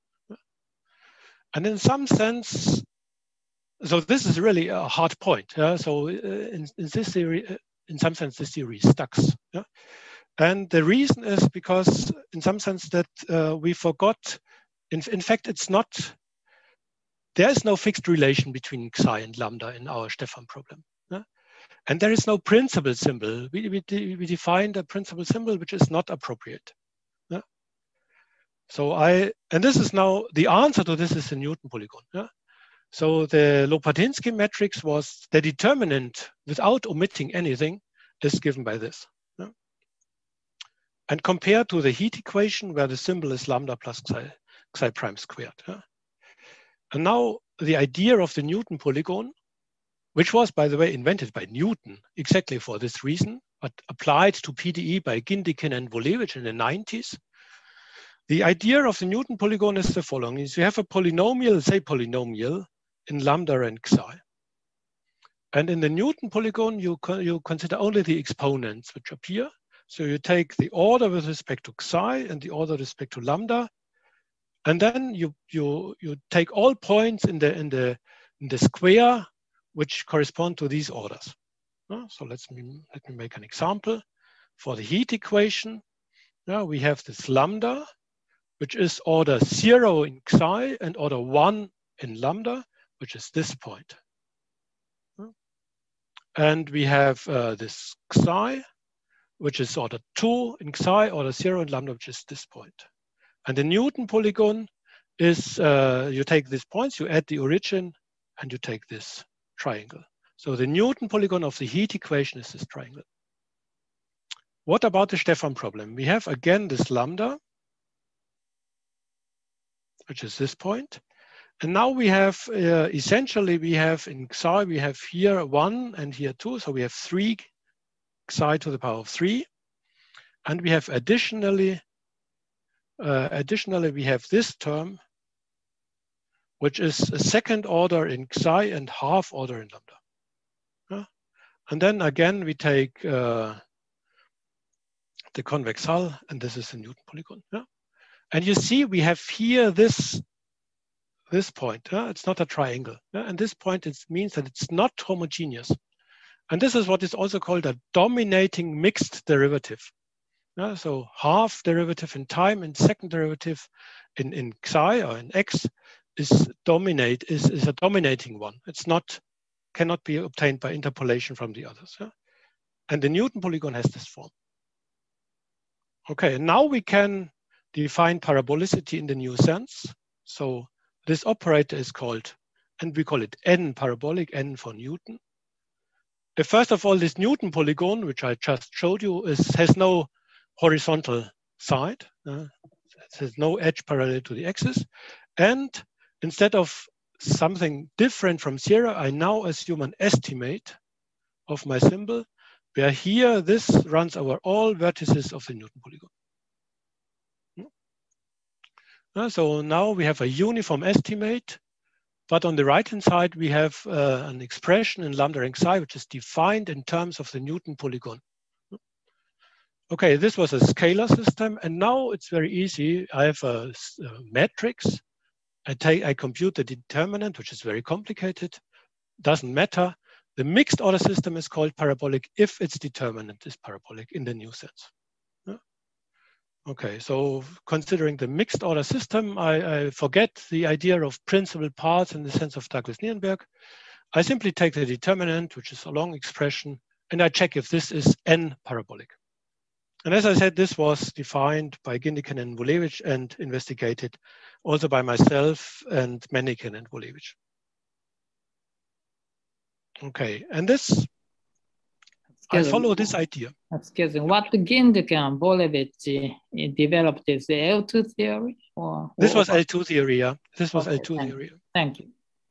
And in some sense, so this is really a hard point. Yeah? So uh, in, in this theory, uh, in some sense, this theory stacks. Yeah? And the reason is because, in some sense, that uh, we forgot. In, in fact, it's not. There is no fixed relation between psi and lambda in our Stefan problem. Yeah? And there is no principal symbol. We, we, we defined a principal symbol which is not appropriate. Yeah? So I, and this is now, the answer to this is the Newton polygon. Yeah? So the Lopatinsky matrix was the determinant without omitting anything is given by this. Yeah? And compared to the heat equation where the symbol is lambda plus psi, psi prime squared. Yeah? And now the idea of the Newton polygon, which was, by the way, invented by Newton exactly for this reason, but applied to P D E by Gindikin and Wolewicz in the nineties. The idea of the Newton polygon is the following: is you have a polynomial, say polynomial, in lambda and psi. And in the Newton polygon, you, co you consider only the exponents which appear. So you take the order with respect to psi and the order with respect to lambda. And then you, you, you take all points in the, in, the, in the square which correspond to these orders. Uh, so let's me, let me make an example. For the heat equation, uh, we have this lambda, which is order zero in psi and order one in lambda, which is this point. And we have uh, this psi, which is order two in psi, order zero in lambda, which is this point. And the Newton polygon is, uh, you take these points, you add the origin, and you take this triangle. So the Newton polygon of the heat equation is this triangle. What about the Stefan problem? We have again this lambda, which is this point. And now we have, uh, essentially we have in psi, we have here one and here two. So we have three psi to the power of three. And we have additionally, uh, additionally we have this term, which is a second order in psi and half order in lambda. Yeah? And then again, we take uh, the convex hull, and this is the Newton polygon. Yeah? And you see, we have here this, this point. Yeah? It's not a triangle. Yeah? And this point it means that it's not homogeneous. And this is what is also called a dominating mixed derivative. Yeah? So half derivative in time and second derivative in, in psi or in x is dominate is, is a dominating one. It's not, cannot be obtained by interpolation from the others. Yeah? And the Newton polygon has this form. Okay, and now we can define parabolicity in the new sense. So this operator is called, and we call it n parabolic, n for Newton. If first of all, this Newton polygon, which I just showed you, is, has no horizontal side. Uh, it has no edge parallel to the axis. And instead of something different from zero, I now assume an estimate of my symbol. where here this runs over all vertices of the Newton polygon. Uh, so now we have a uniform estimate, but on the right-hand side, we have uh, an expression in lambda rank psi, which is defined in terms of the Newton polygon. Okay, this was a scalar system, and now it's very easy. I have a, a matrix. I take, I compute the determinant, which is very complicated. Doesn't matter. The mixed order system is called parabolic if its determinant is parabolic in the new sense. Yeah. Okay, so considering the mixed order system, I, I forget the idea of principal parts in the sense of Douglas-Nierenberg. I simply take the determinant, which is a long expression, and I check if this is n parabolic. And as I said, this was defined by Gindiken and Wulewicz and investigated also by myself and Menniken and Wulewicz. Okay, and this, I follow this idea. Excuse me, what Gindiken and Wulewicz developed is the L two theory? Or, this or, was L two theory, yeah. This was okay, L two thank theory. You. Thank you.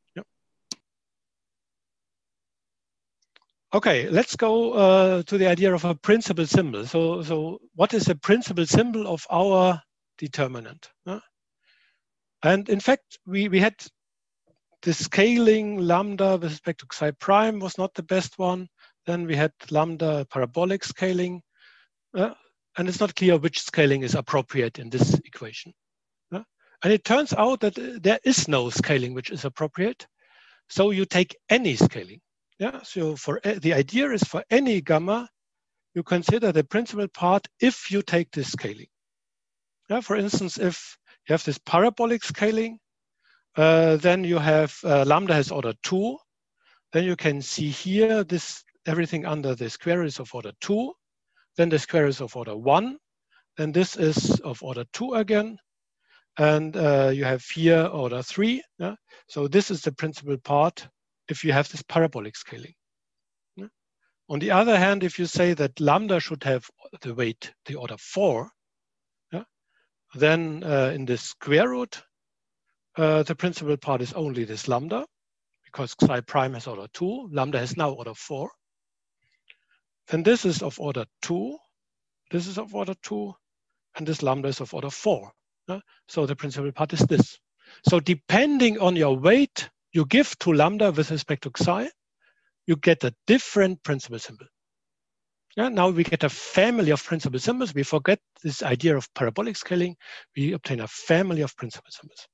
Okay, let's go uh, to the idea of a principal symbol. So, so what is a principal symbol of our determinant? Huh? And in fact, we, we had the scaling lambda with respect to psi prime was not the best one. Then we had lambda parabolic scaling. Uh, and it's not clear which scaling is appropriate in this equation. Uh, and it turns out that there is no scaling which is appropriate. So you take any scaling. Yeah, so for the idea is for any gamma, you consider the principal part if you take this scaling. Yeah, for instance, if you have this parabolic scaling, uh, then you have uh, lambda has order two. Then you can see here this everything under the square is of order two. Then the square is of order one. Then this is of order two again. And uh, you have here order three. Yeah? So this is the principal part if you have this parabolic scaling. Yeah? On the other hand, if you say that lambda should have the weight, the order four, yeah? then uh, in the square root, uh, the principal part is only this lambda, because psi prime has order two, lambda has now order four. Then this is of order two, this is of order two, and this lambda is of order four. Yeah? So the principal part is this. So depending on your weight you give to lambda with respect to psi, you get a different principal symbol. Yeah, now we get a family of principal symbols. We forget this idea of parabolic scaling. We obtain a family of principal symbols.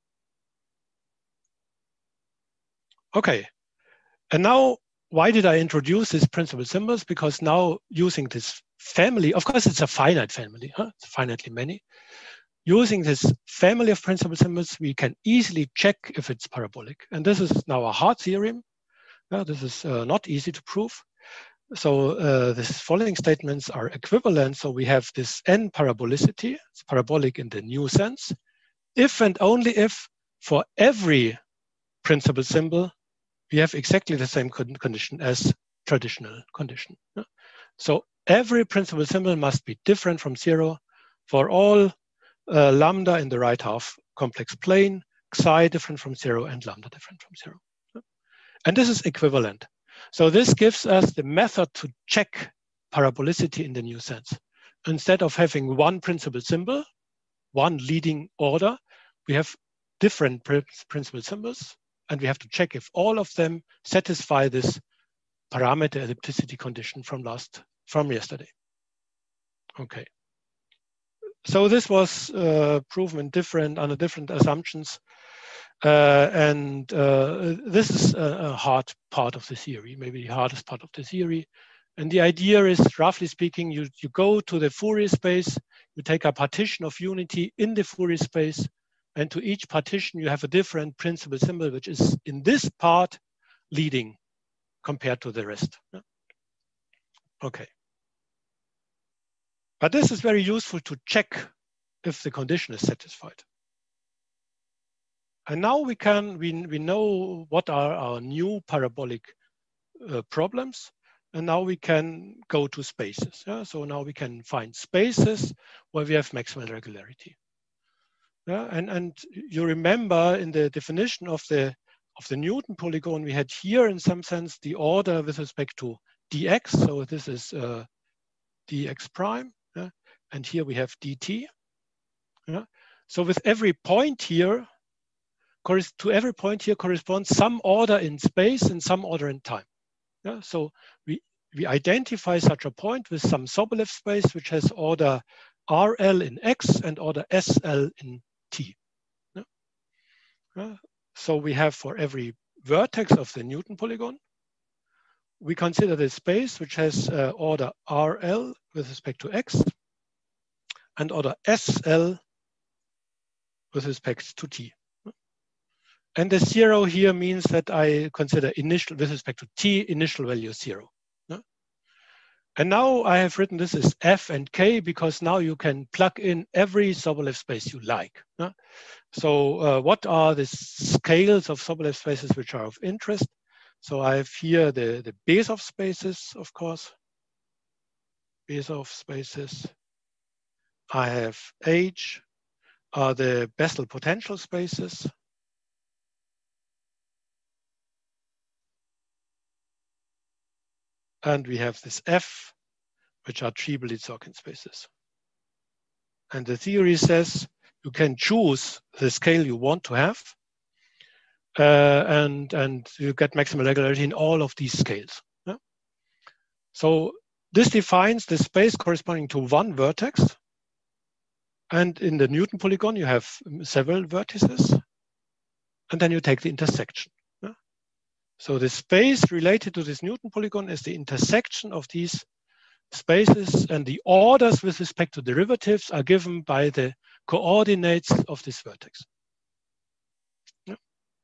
Okay, and now why did I introduce these principal symbols? Because now using this family, of course it's a finite family, huh? It's finitely many. Using this family of principal symbols, we can easily check if it's parabolic. And this is now a hard theorem. Yeah, this is uh, not easy to prove. So uh, these following statements are equivalent. So we have this n parabolicity, it's parabolic in the new sense, if and only if for every principal symbol, we have exactly the same con condition as traditional condition. Yeah? So every principal symbol must be different from zero for all uh, lambda in the right half complex plane, psi different from zero, and lambda different from zero. Yeah? And this is equivalent. So this gives us the method to check parabolicity in the new sense. Instead of having one principal symbol, one leading order, we have different principal symbols, and we have to check if all of them satisfy this parameter ellipticity condition from last, from yesterday. Okay. So this was uh, proven in different, under different assumptions. Uh, and uh, this is a, a hard part of the theory, maybe the hardest part of the theory. And the idea is, roughly speaking, you, you go to the Fourier space, you take a partition of unity in the Fourier space, and to each partition you have a different principal symbol, which is in this part leading compared to the rest. Yeah. Okay. But this is very useful to check if the condition is satisfied. And now we can, we, we know what are our new parabolic uh, problems. And now we can go to spaces. Yeah? So now we can find spaces where we have maximal regularity. Yeah? And, and you remember in the definition of the, of the Newton polygon, we had here in some sense the order with respect to dx, so this is uh, dx prime, yeah? And here we have dt. Yeah? So with every point here, to every point here corresponds some order in space and some order in time. Yeah? So we, we identify such a point with some Sobolev space which has order R L in x and order S L in t. Yeah? Yeah? So we have for every vertex of the Newton polygon, we consider the space which has uh, order R L with respect to x and order S L with respect to t. And the zero here means that I consider initial, with respect to t, initial value zero. And now I have written this as F and K because now you can plug in every Sobolev space you like. So uh, what are the scales of Sobolev spaces which are of interest? So I have here the, the Bezoff spaces, of course. Bezoff spaces. I have H, are the Bessel potential spaces. And we have this F, which are Triebeli-Zorkin spaces. And the theory says you can choose the scale you want to have, uh, and, and you get maximal regularity in all of these scales. Yeah? So this defines the space corresponding to one vertex. And in the Newton polygon, you have several vertices. And then you take the intersection. Yeah? So the space related to this Newton polygon is the intersection of these spaces, and the orders with respect to derivatives are given by the coordinates of this vertex. Yeah.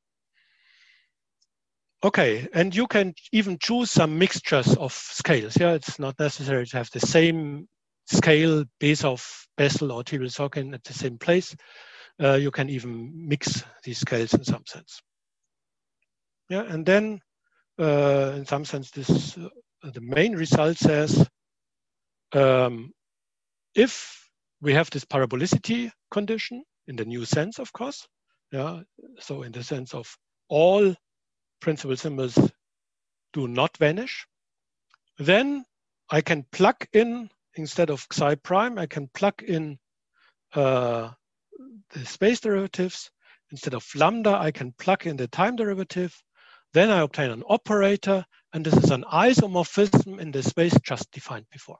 Okay, and you can even choose some mixtures of scales. Yeah, it's not necessary to have the same scale, Bezoff, Bessel, or Triebeli-Zorkin at the same place. Uh, you can even mix these scales in some sense. Yeah, and then uh, in some sense, this uh, the main result says um, if we have this parabolicity condition in the new sense, of course, yeah, so in the sense of all principal symbols do not vanish, then I can plug in, instead of psi prime, I can plug in uh, the space derivatives. Instead of lambda, I can plug in the time derivative. Then I obtain an operator, and this is an isomorphism in the space just defined before.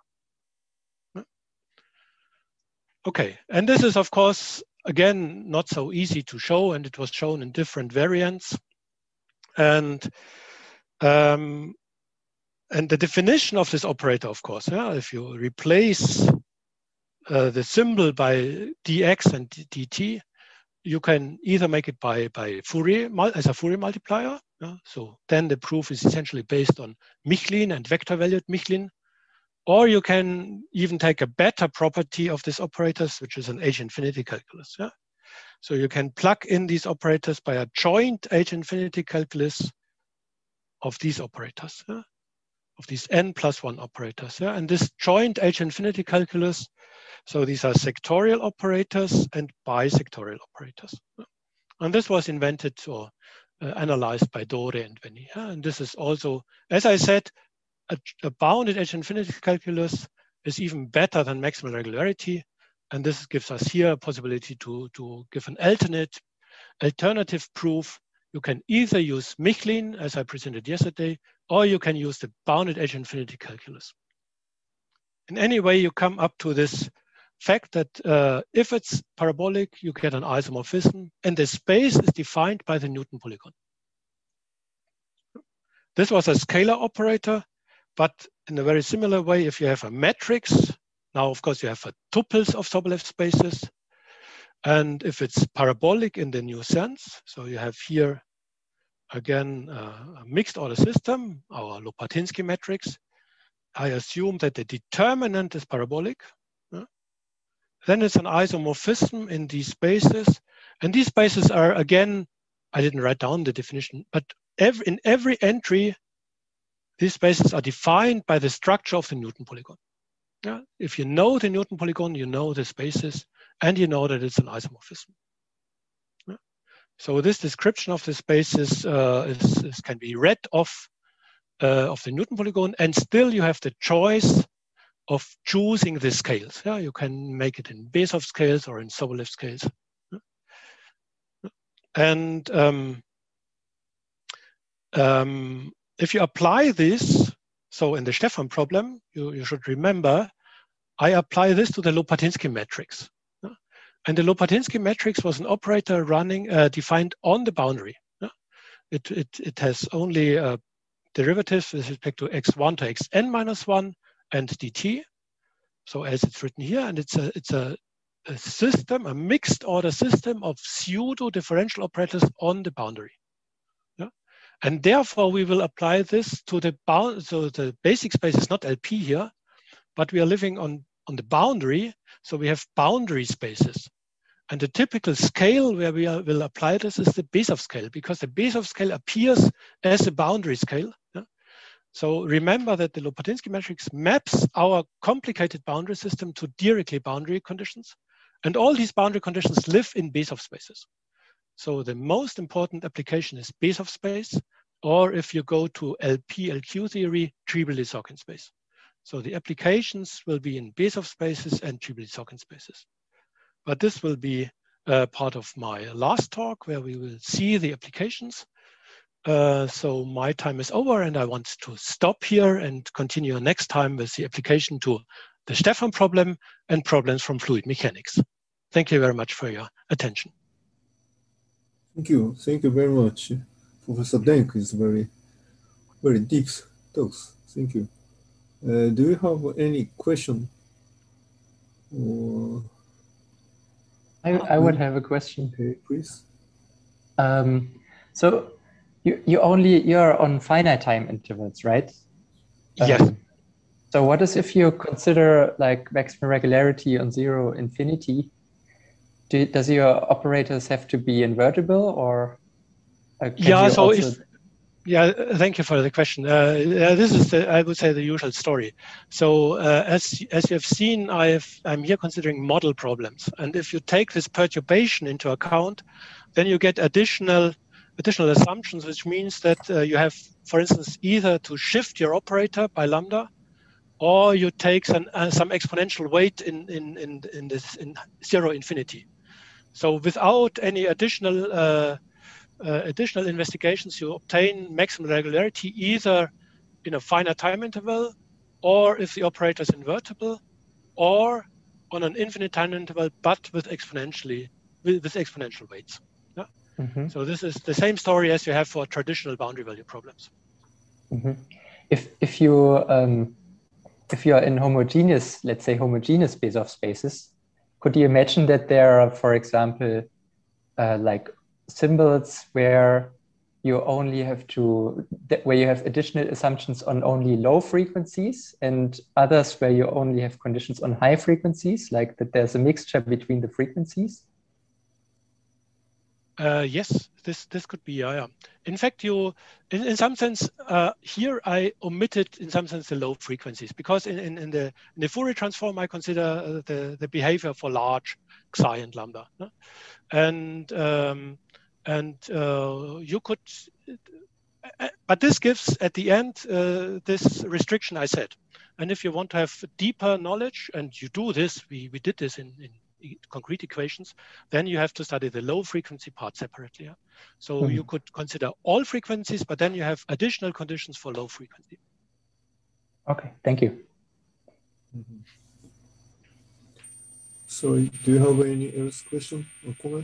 Okay, and this is, of course, again, not so easy to show, and it was shown in different variants. And um, and the definition of this operator, of course, yeah, if you replace uh, the symbol by dx and dt, you can either make it by by Fourier as a Fourier multiplier. Yeah? So then the proof is essentially based on Michelin and vector valued Michelin, or you can even take a better property of these operators, which is an H infinity calculus. Yeah? So you can plug in these operators by a joint H infinity calculus of these operators, yeah? Of these n plus one operators. Yeah? And this joint H infinity calculus, so these are sectorial operators and bisectorial operators. Yeah? And this was invented or uh, analyzed by Dore and Venni. Yeah? And this is also, as I said, a, a bounded H infinity calculus is even better than maximal regularity. And this gives us here a possibility to, to give an alternate, alternative proof. You can either use Michelin, as I presented yesterday, or you can use the bounded H infinity calculus. In any way, you come up to this fact that uh, if it's parabolic, you get an isomorphism, and the space is defined by the Newton polygon. This was a scalar operator, but in a very similar way, if you have a matrix, now of course you have a tuples of Sobolev spaces, and if it's parabolic in the new sense, so you have here again uh, a mixed order system, our Lopatinsky matrix. I assume that the determinant is parabolic. Yeah? Then it's an isomorphism in these spaces, and these spaces are, again, I didn't write down the definition, but every, in every entry, these spaces are defined by the structure of the Newton polygon. Yeah? If you know the Newton polygon, you know the spaces, and you know that it's an isomorphism. Yeah? So this description of the spaces uh, is, is, can be read off uh, of the Newton polygon, and still you have the choice of choosing the scales. Yeah, you can make it in Bezoff scales or in Sobolev scales. And um, um, if you apply this, so in the Stefan problem, you, you should remember, I apply this to the Lopatinsky matrix. And the Lopatinsky matrix was an operator running uh, defined on the boundary. It, it, it has only uh, derivatives with respect to x one to xn minus one and dt. So as it's written here, and it's a, it's a, a system, a mixed order system of pseudo differential operators on the boundary. Yeah? And therefore we will apply this to the bound. So the basic space is not L P here, but we are living on, on the boundary. So we have boundary spaces. And the typical scale where we are, will apply this is the Bezoff scale, because the Bezoff scale appears as a boundary scale. Yeah? So remember that the Lopatinsky matrix maps our complicated boundary system to Dirichlet boundary conditions. And all these boundary conditions live in Bezoff spaces. So the most important application is Bezoff space, or if you go to L P L Q theory, Tribili-Sorkin space. So the applications will be in Bezoff spaces and Tribili-Sorkin spaces. But this will be uh, part of my last talk where we will see the applications. Uh, so my time is over and I want to stop here and continue next time with the application to the Stefan problem and problems from fluid mechanics. Thank you very much for your attention. Thank you. Thank you very much. Professor Denk is very, very deep talks. Thank you. Uh, do you have any question? Or... I, I would have a question. Okay, please. Um, so you, you only, you're on finite time intervals, right? Yes. Um, so what is if you consider like maximum regularity on zero infinity? Do, does your operators have to be invertible, or uh, yeah, so also... if, yeah, thank you for the question. Uh, uh, this is, the, I would say, the usual story. So uh, as, as you have seen, I have, I'm here considering model problems. And if you take this perturbation into account, then you get additional, additional assumptions, which means that uh, you have, for instance, either to shift your operator by lambda, or you take some, uh, some exponential weight in, in, in, in, this, in zero infinity. So without any additional uh, Uh, additional investigations, you obtain maximum regularity either in a finite time interval, or if the operator is invertible, or on an infinite time interval, but with exponentially with, with exponential weights. Yeah? Mm-hmm. So this is the same story as you have for traditional boundary value problems. Mm-hmm. If if you um, if you are in homogeneous, let's say homogeneous Bezoff spaces, could you imagine that there are, for example, uh, like symbols where you only have to, where you have additional assumptions on only low frequencies, and others where you only have conditions on high frequencies, like that there's a mixture between the frequencies? Uh, yes, this this could be, yeah. yeah. In fact, you, in, in some sense, uh, here I omitted, in some sense, the low frequencies, because in, in, in, the, in the Fourier transform, I consider the, the behavior for large psi and lambda. No? And um, And uh, you could, but this gives at the end uh, this restriction I said. And if you want to have deeper knowledge, and you do this, we, we did this in, in concrete equations, then you have to study the low frequency part separately. Yeah? So mm-hmm. you could consider all frequencies, but then you have additional conditions for low frequency. Okay, thank you. Mm-hmm. So do you have any else question or comment?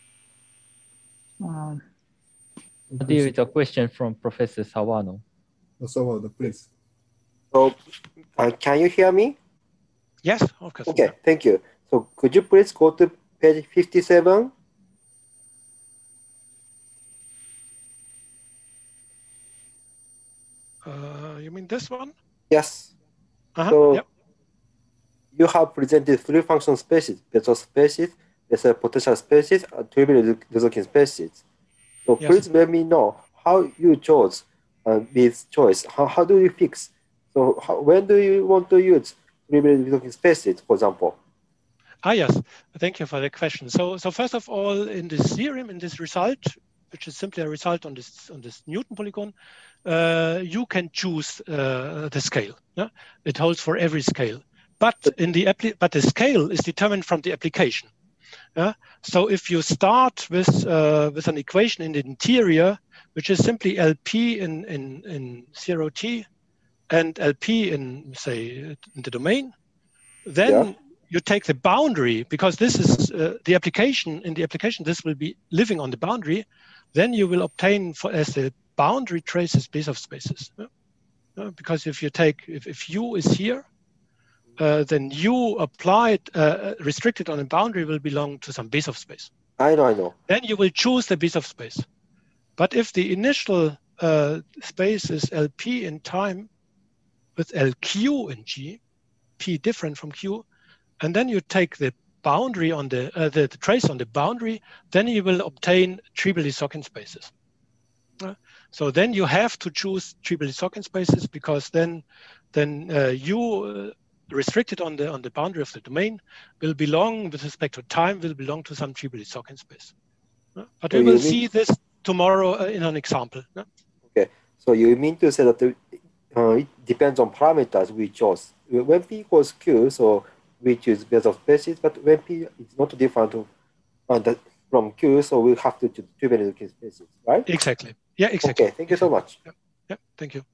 Um, there is a question from Professor Sawano. Oh, Sawano, please. So, uh, can you hear me? Yes, of course. Okay, thank you. So, could you please go to page fifty-seven? Uh, you mean this one? Yes. Uh-huh. So, yep. You have presented three function spaces: Bezoff spaces, Bezoff potential spaces, and Tribili-Sorkin spaces. So yes. Please let me know how you chose uh, this choice. How, how do you fix? So how, when do you want to use Tribili-Sorkin spaces, for example? Ah, yes. Thank you for the question. So, so first of all, in this theorem, in this result, which is simply a result on this on this Newton polygon, uh, you can choose uh, the scale. Yeah? It holds for every scale, but in the appli but the scale is determined from the application. Yeah? So if you start with uh, with an equation in the interior, which is simply L P in in in zero t, and L P in say in the domain, then yeah. you take the boundary, because this is uh, the application. In the application, this will be living on the boundary. Then you will obtain for as the boundary traces Bezoff spaces. Yeah? Uh, because if you take if, if U is here, uh, then U applied uh, restricted on a boundary will belong to some Bezoff space. I know, I know. Then you will choose the Bezoff space. But if the initial uh, space is L P in time with L Q in G, P different from Q, and then you take the boundary on the, uh, the, the trace on the boundary, then you will obtain Tribili-Sogin spaces. Uh, so then you have to choose Tribili-Sogin spaces, because then then uh, you uh, restricted on the on the boundary of the domain will belong with respect to time will belong to some Tribili-Sogin space. Uh, but so we will mean, see this tomorrow uh, in an example. Uh. Okay, so you mean to say that the, uh, it depends on parameters we chose. When P equals Q, so we choose Bezoff spaces, but when P is not different uh, the, from Q, so we have to choose Tribili-Sogin spaces, right? Exactly. Yeah, exactly. Okay, thank you so much. Yeah, yeah thank you.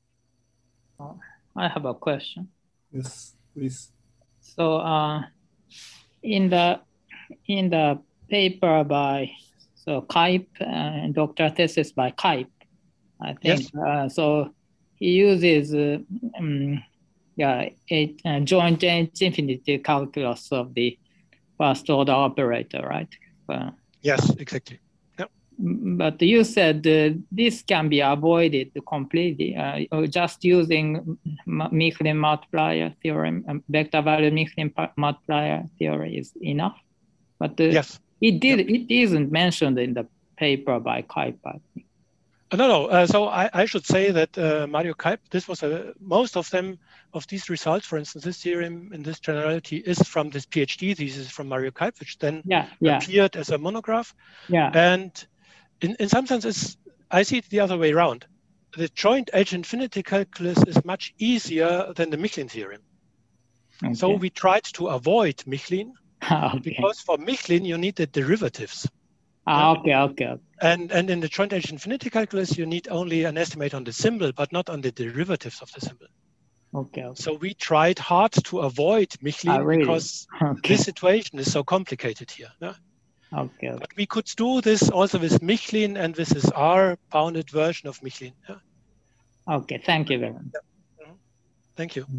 Uh, I have a question. Yes, please. So uh, in the in the paper by so Kaip and uh, doctor thesis by Kaip, I think. Yes. Uh, so he uses uh, um, yeah a, a joint infinity calculus of the first order operator, right? Uh, yes, exactly. But you said uh, this can be avoided completely, uh, just using Mifflin multiplier theorem, um, vector value Mifflin multiplier theory is enough. But uh, yes, it did. Yep. It isn't mentioned in the paper by Kaip, I think. No, no. Uh, so I, I should say that uh, Mario Kaip, this was a most of them of these results. For instance, this theorem in this generality is from this PhD thesis from Mario Kaip, which then yeah, yeah. appeared as a monograph. Yeah, and In, in some sense, it's, I see it the other way around. The joint edge infinity calculus is much easier than the Mifflin theorem. Okay. So we tried to avoid Mifflin, okay. because for Mifflin, you need the derivatives. Ah, okay, okay, okay. And, and in the joint edge infinity calculus, you need only an estimate on the symbol, but not on the derivatives of the symbol. Okay. okay. So we tried hard to avoid Mifflin, ah, really? because okay. this situation is so complicated here. Yeah? Okay, okay. But we could do this also with Mifflin, and this is our bounded version of Mifflin. Yeah. Okay, thank you very much. Yeah. Mm-hmm. Thank you.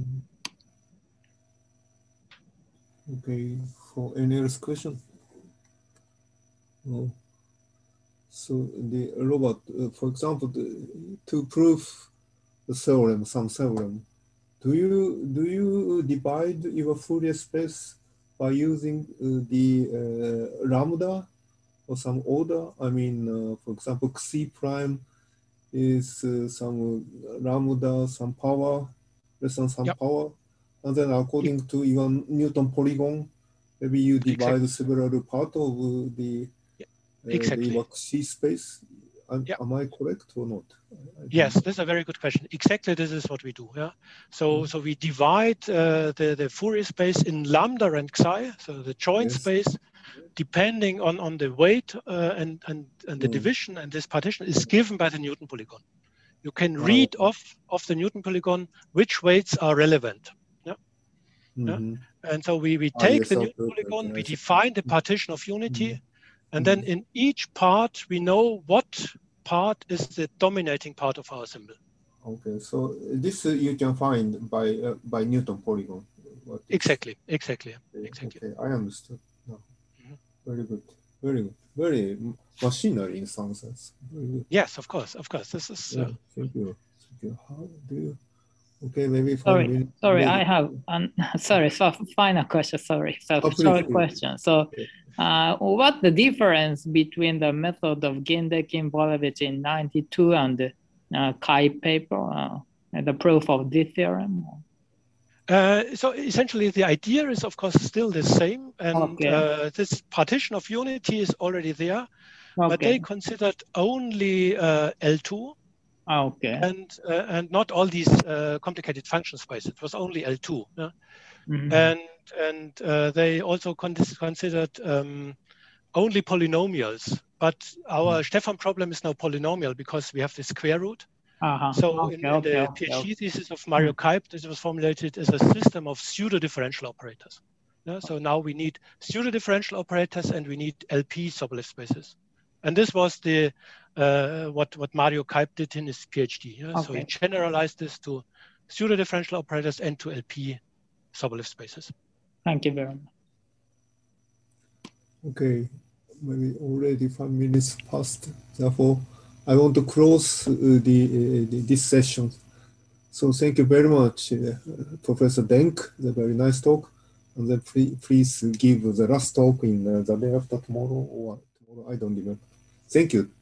Okay, for any other question? No. So the robot, uh, for example, the, to prove the theorem, some theorem, do you do you divide your Fourier space by using uh, the uh, lambda or some order? I mean, uh, for example, Xi prime is uh, some lambda, some power, less than some yep. power. And then according yep. to your Newton polygon, maybe you divide exactly. several parts of the, yep. uh, exactly. the Xi space. Am, yep. am I correct or not? Yes, this is a very good question. Exactly, this is what we do. Yeah. So, mm-hmm. so we divide uh, the the Fourier space in lambda and Xi, so the joint yes. space, depending on on the weight uh, and and and the mm. division, and this partition is given by the Newton polygon. You can oh. read off of the Newton polygon which weights are relevant. Yeah. Mm-hmm. yeah? And so we we take ah, yes, the so Newton perfect. polygon, yes. we define the partition of unity, mm-hmm. and then in each part we know what part is the dominating part of our symbol. Okay, so this uh, you can find by uh, by Newton polygon. What exactly, exactly, okay, exactly. Okay, I understood. No. Mm-hmm. Very good, very good, very machinery in some sense. Very good. Yes, of course, of course. This is. Yeah, uh, thank you. Thank you. How do you? Okay, maybe. Sorry, minute, sorry. maybe. I have an sorry. So final question. Sorry, so oh, short question. So. Okay. Uh, what's the difference between the method of Gindekin-Borovich in ninety-two and the uh, Kaip paper, uh, and the proof of this theorem? Uh, so essentially, the idea is, of course, still the same, and Okay. uh, this partition of unity is already there, Okay. but they considered only uh, L two, Okay. and uh, and not all these uh, complicated function spaces. It was only L two, yeah? Mhm. and and uh, they also con considered um, only polynomials. But our Stefan problem is now polynomial because we have the square root. Uh-huh. So Okay, in, in okay, the okay, PhD okay. thesis of Mario Kuip, this was formulated as a system of pseudo-differential operators. Yeah, so now we need pseudo-differential operators and we need L P Sobolev spaces. And this was the uh, what, what Mario Kuip did in his PhD. Yeah? So he Okay. generalized this to pseudo-differential operators and to L P Sobolev spaces. Thank you very much. Okay, maybe already five minutes passed. Therefore, I want to close uh, the, uh, the this session. So thank you very much, uh, Professor Denk. The very nice talk. And then please, please give the last talk in uh, the day after tomorrow or tomorrow. I don't remember. Thank you.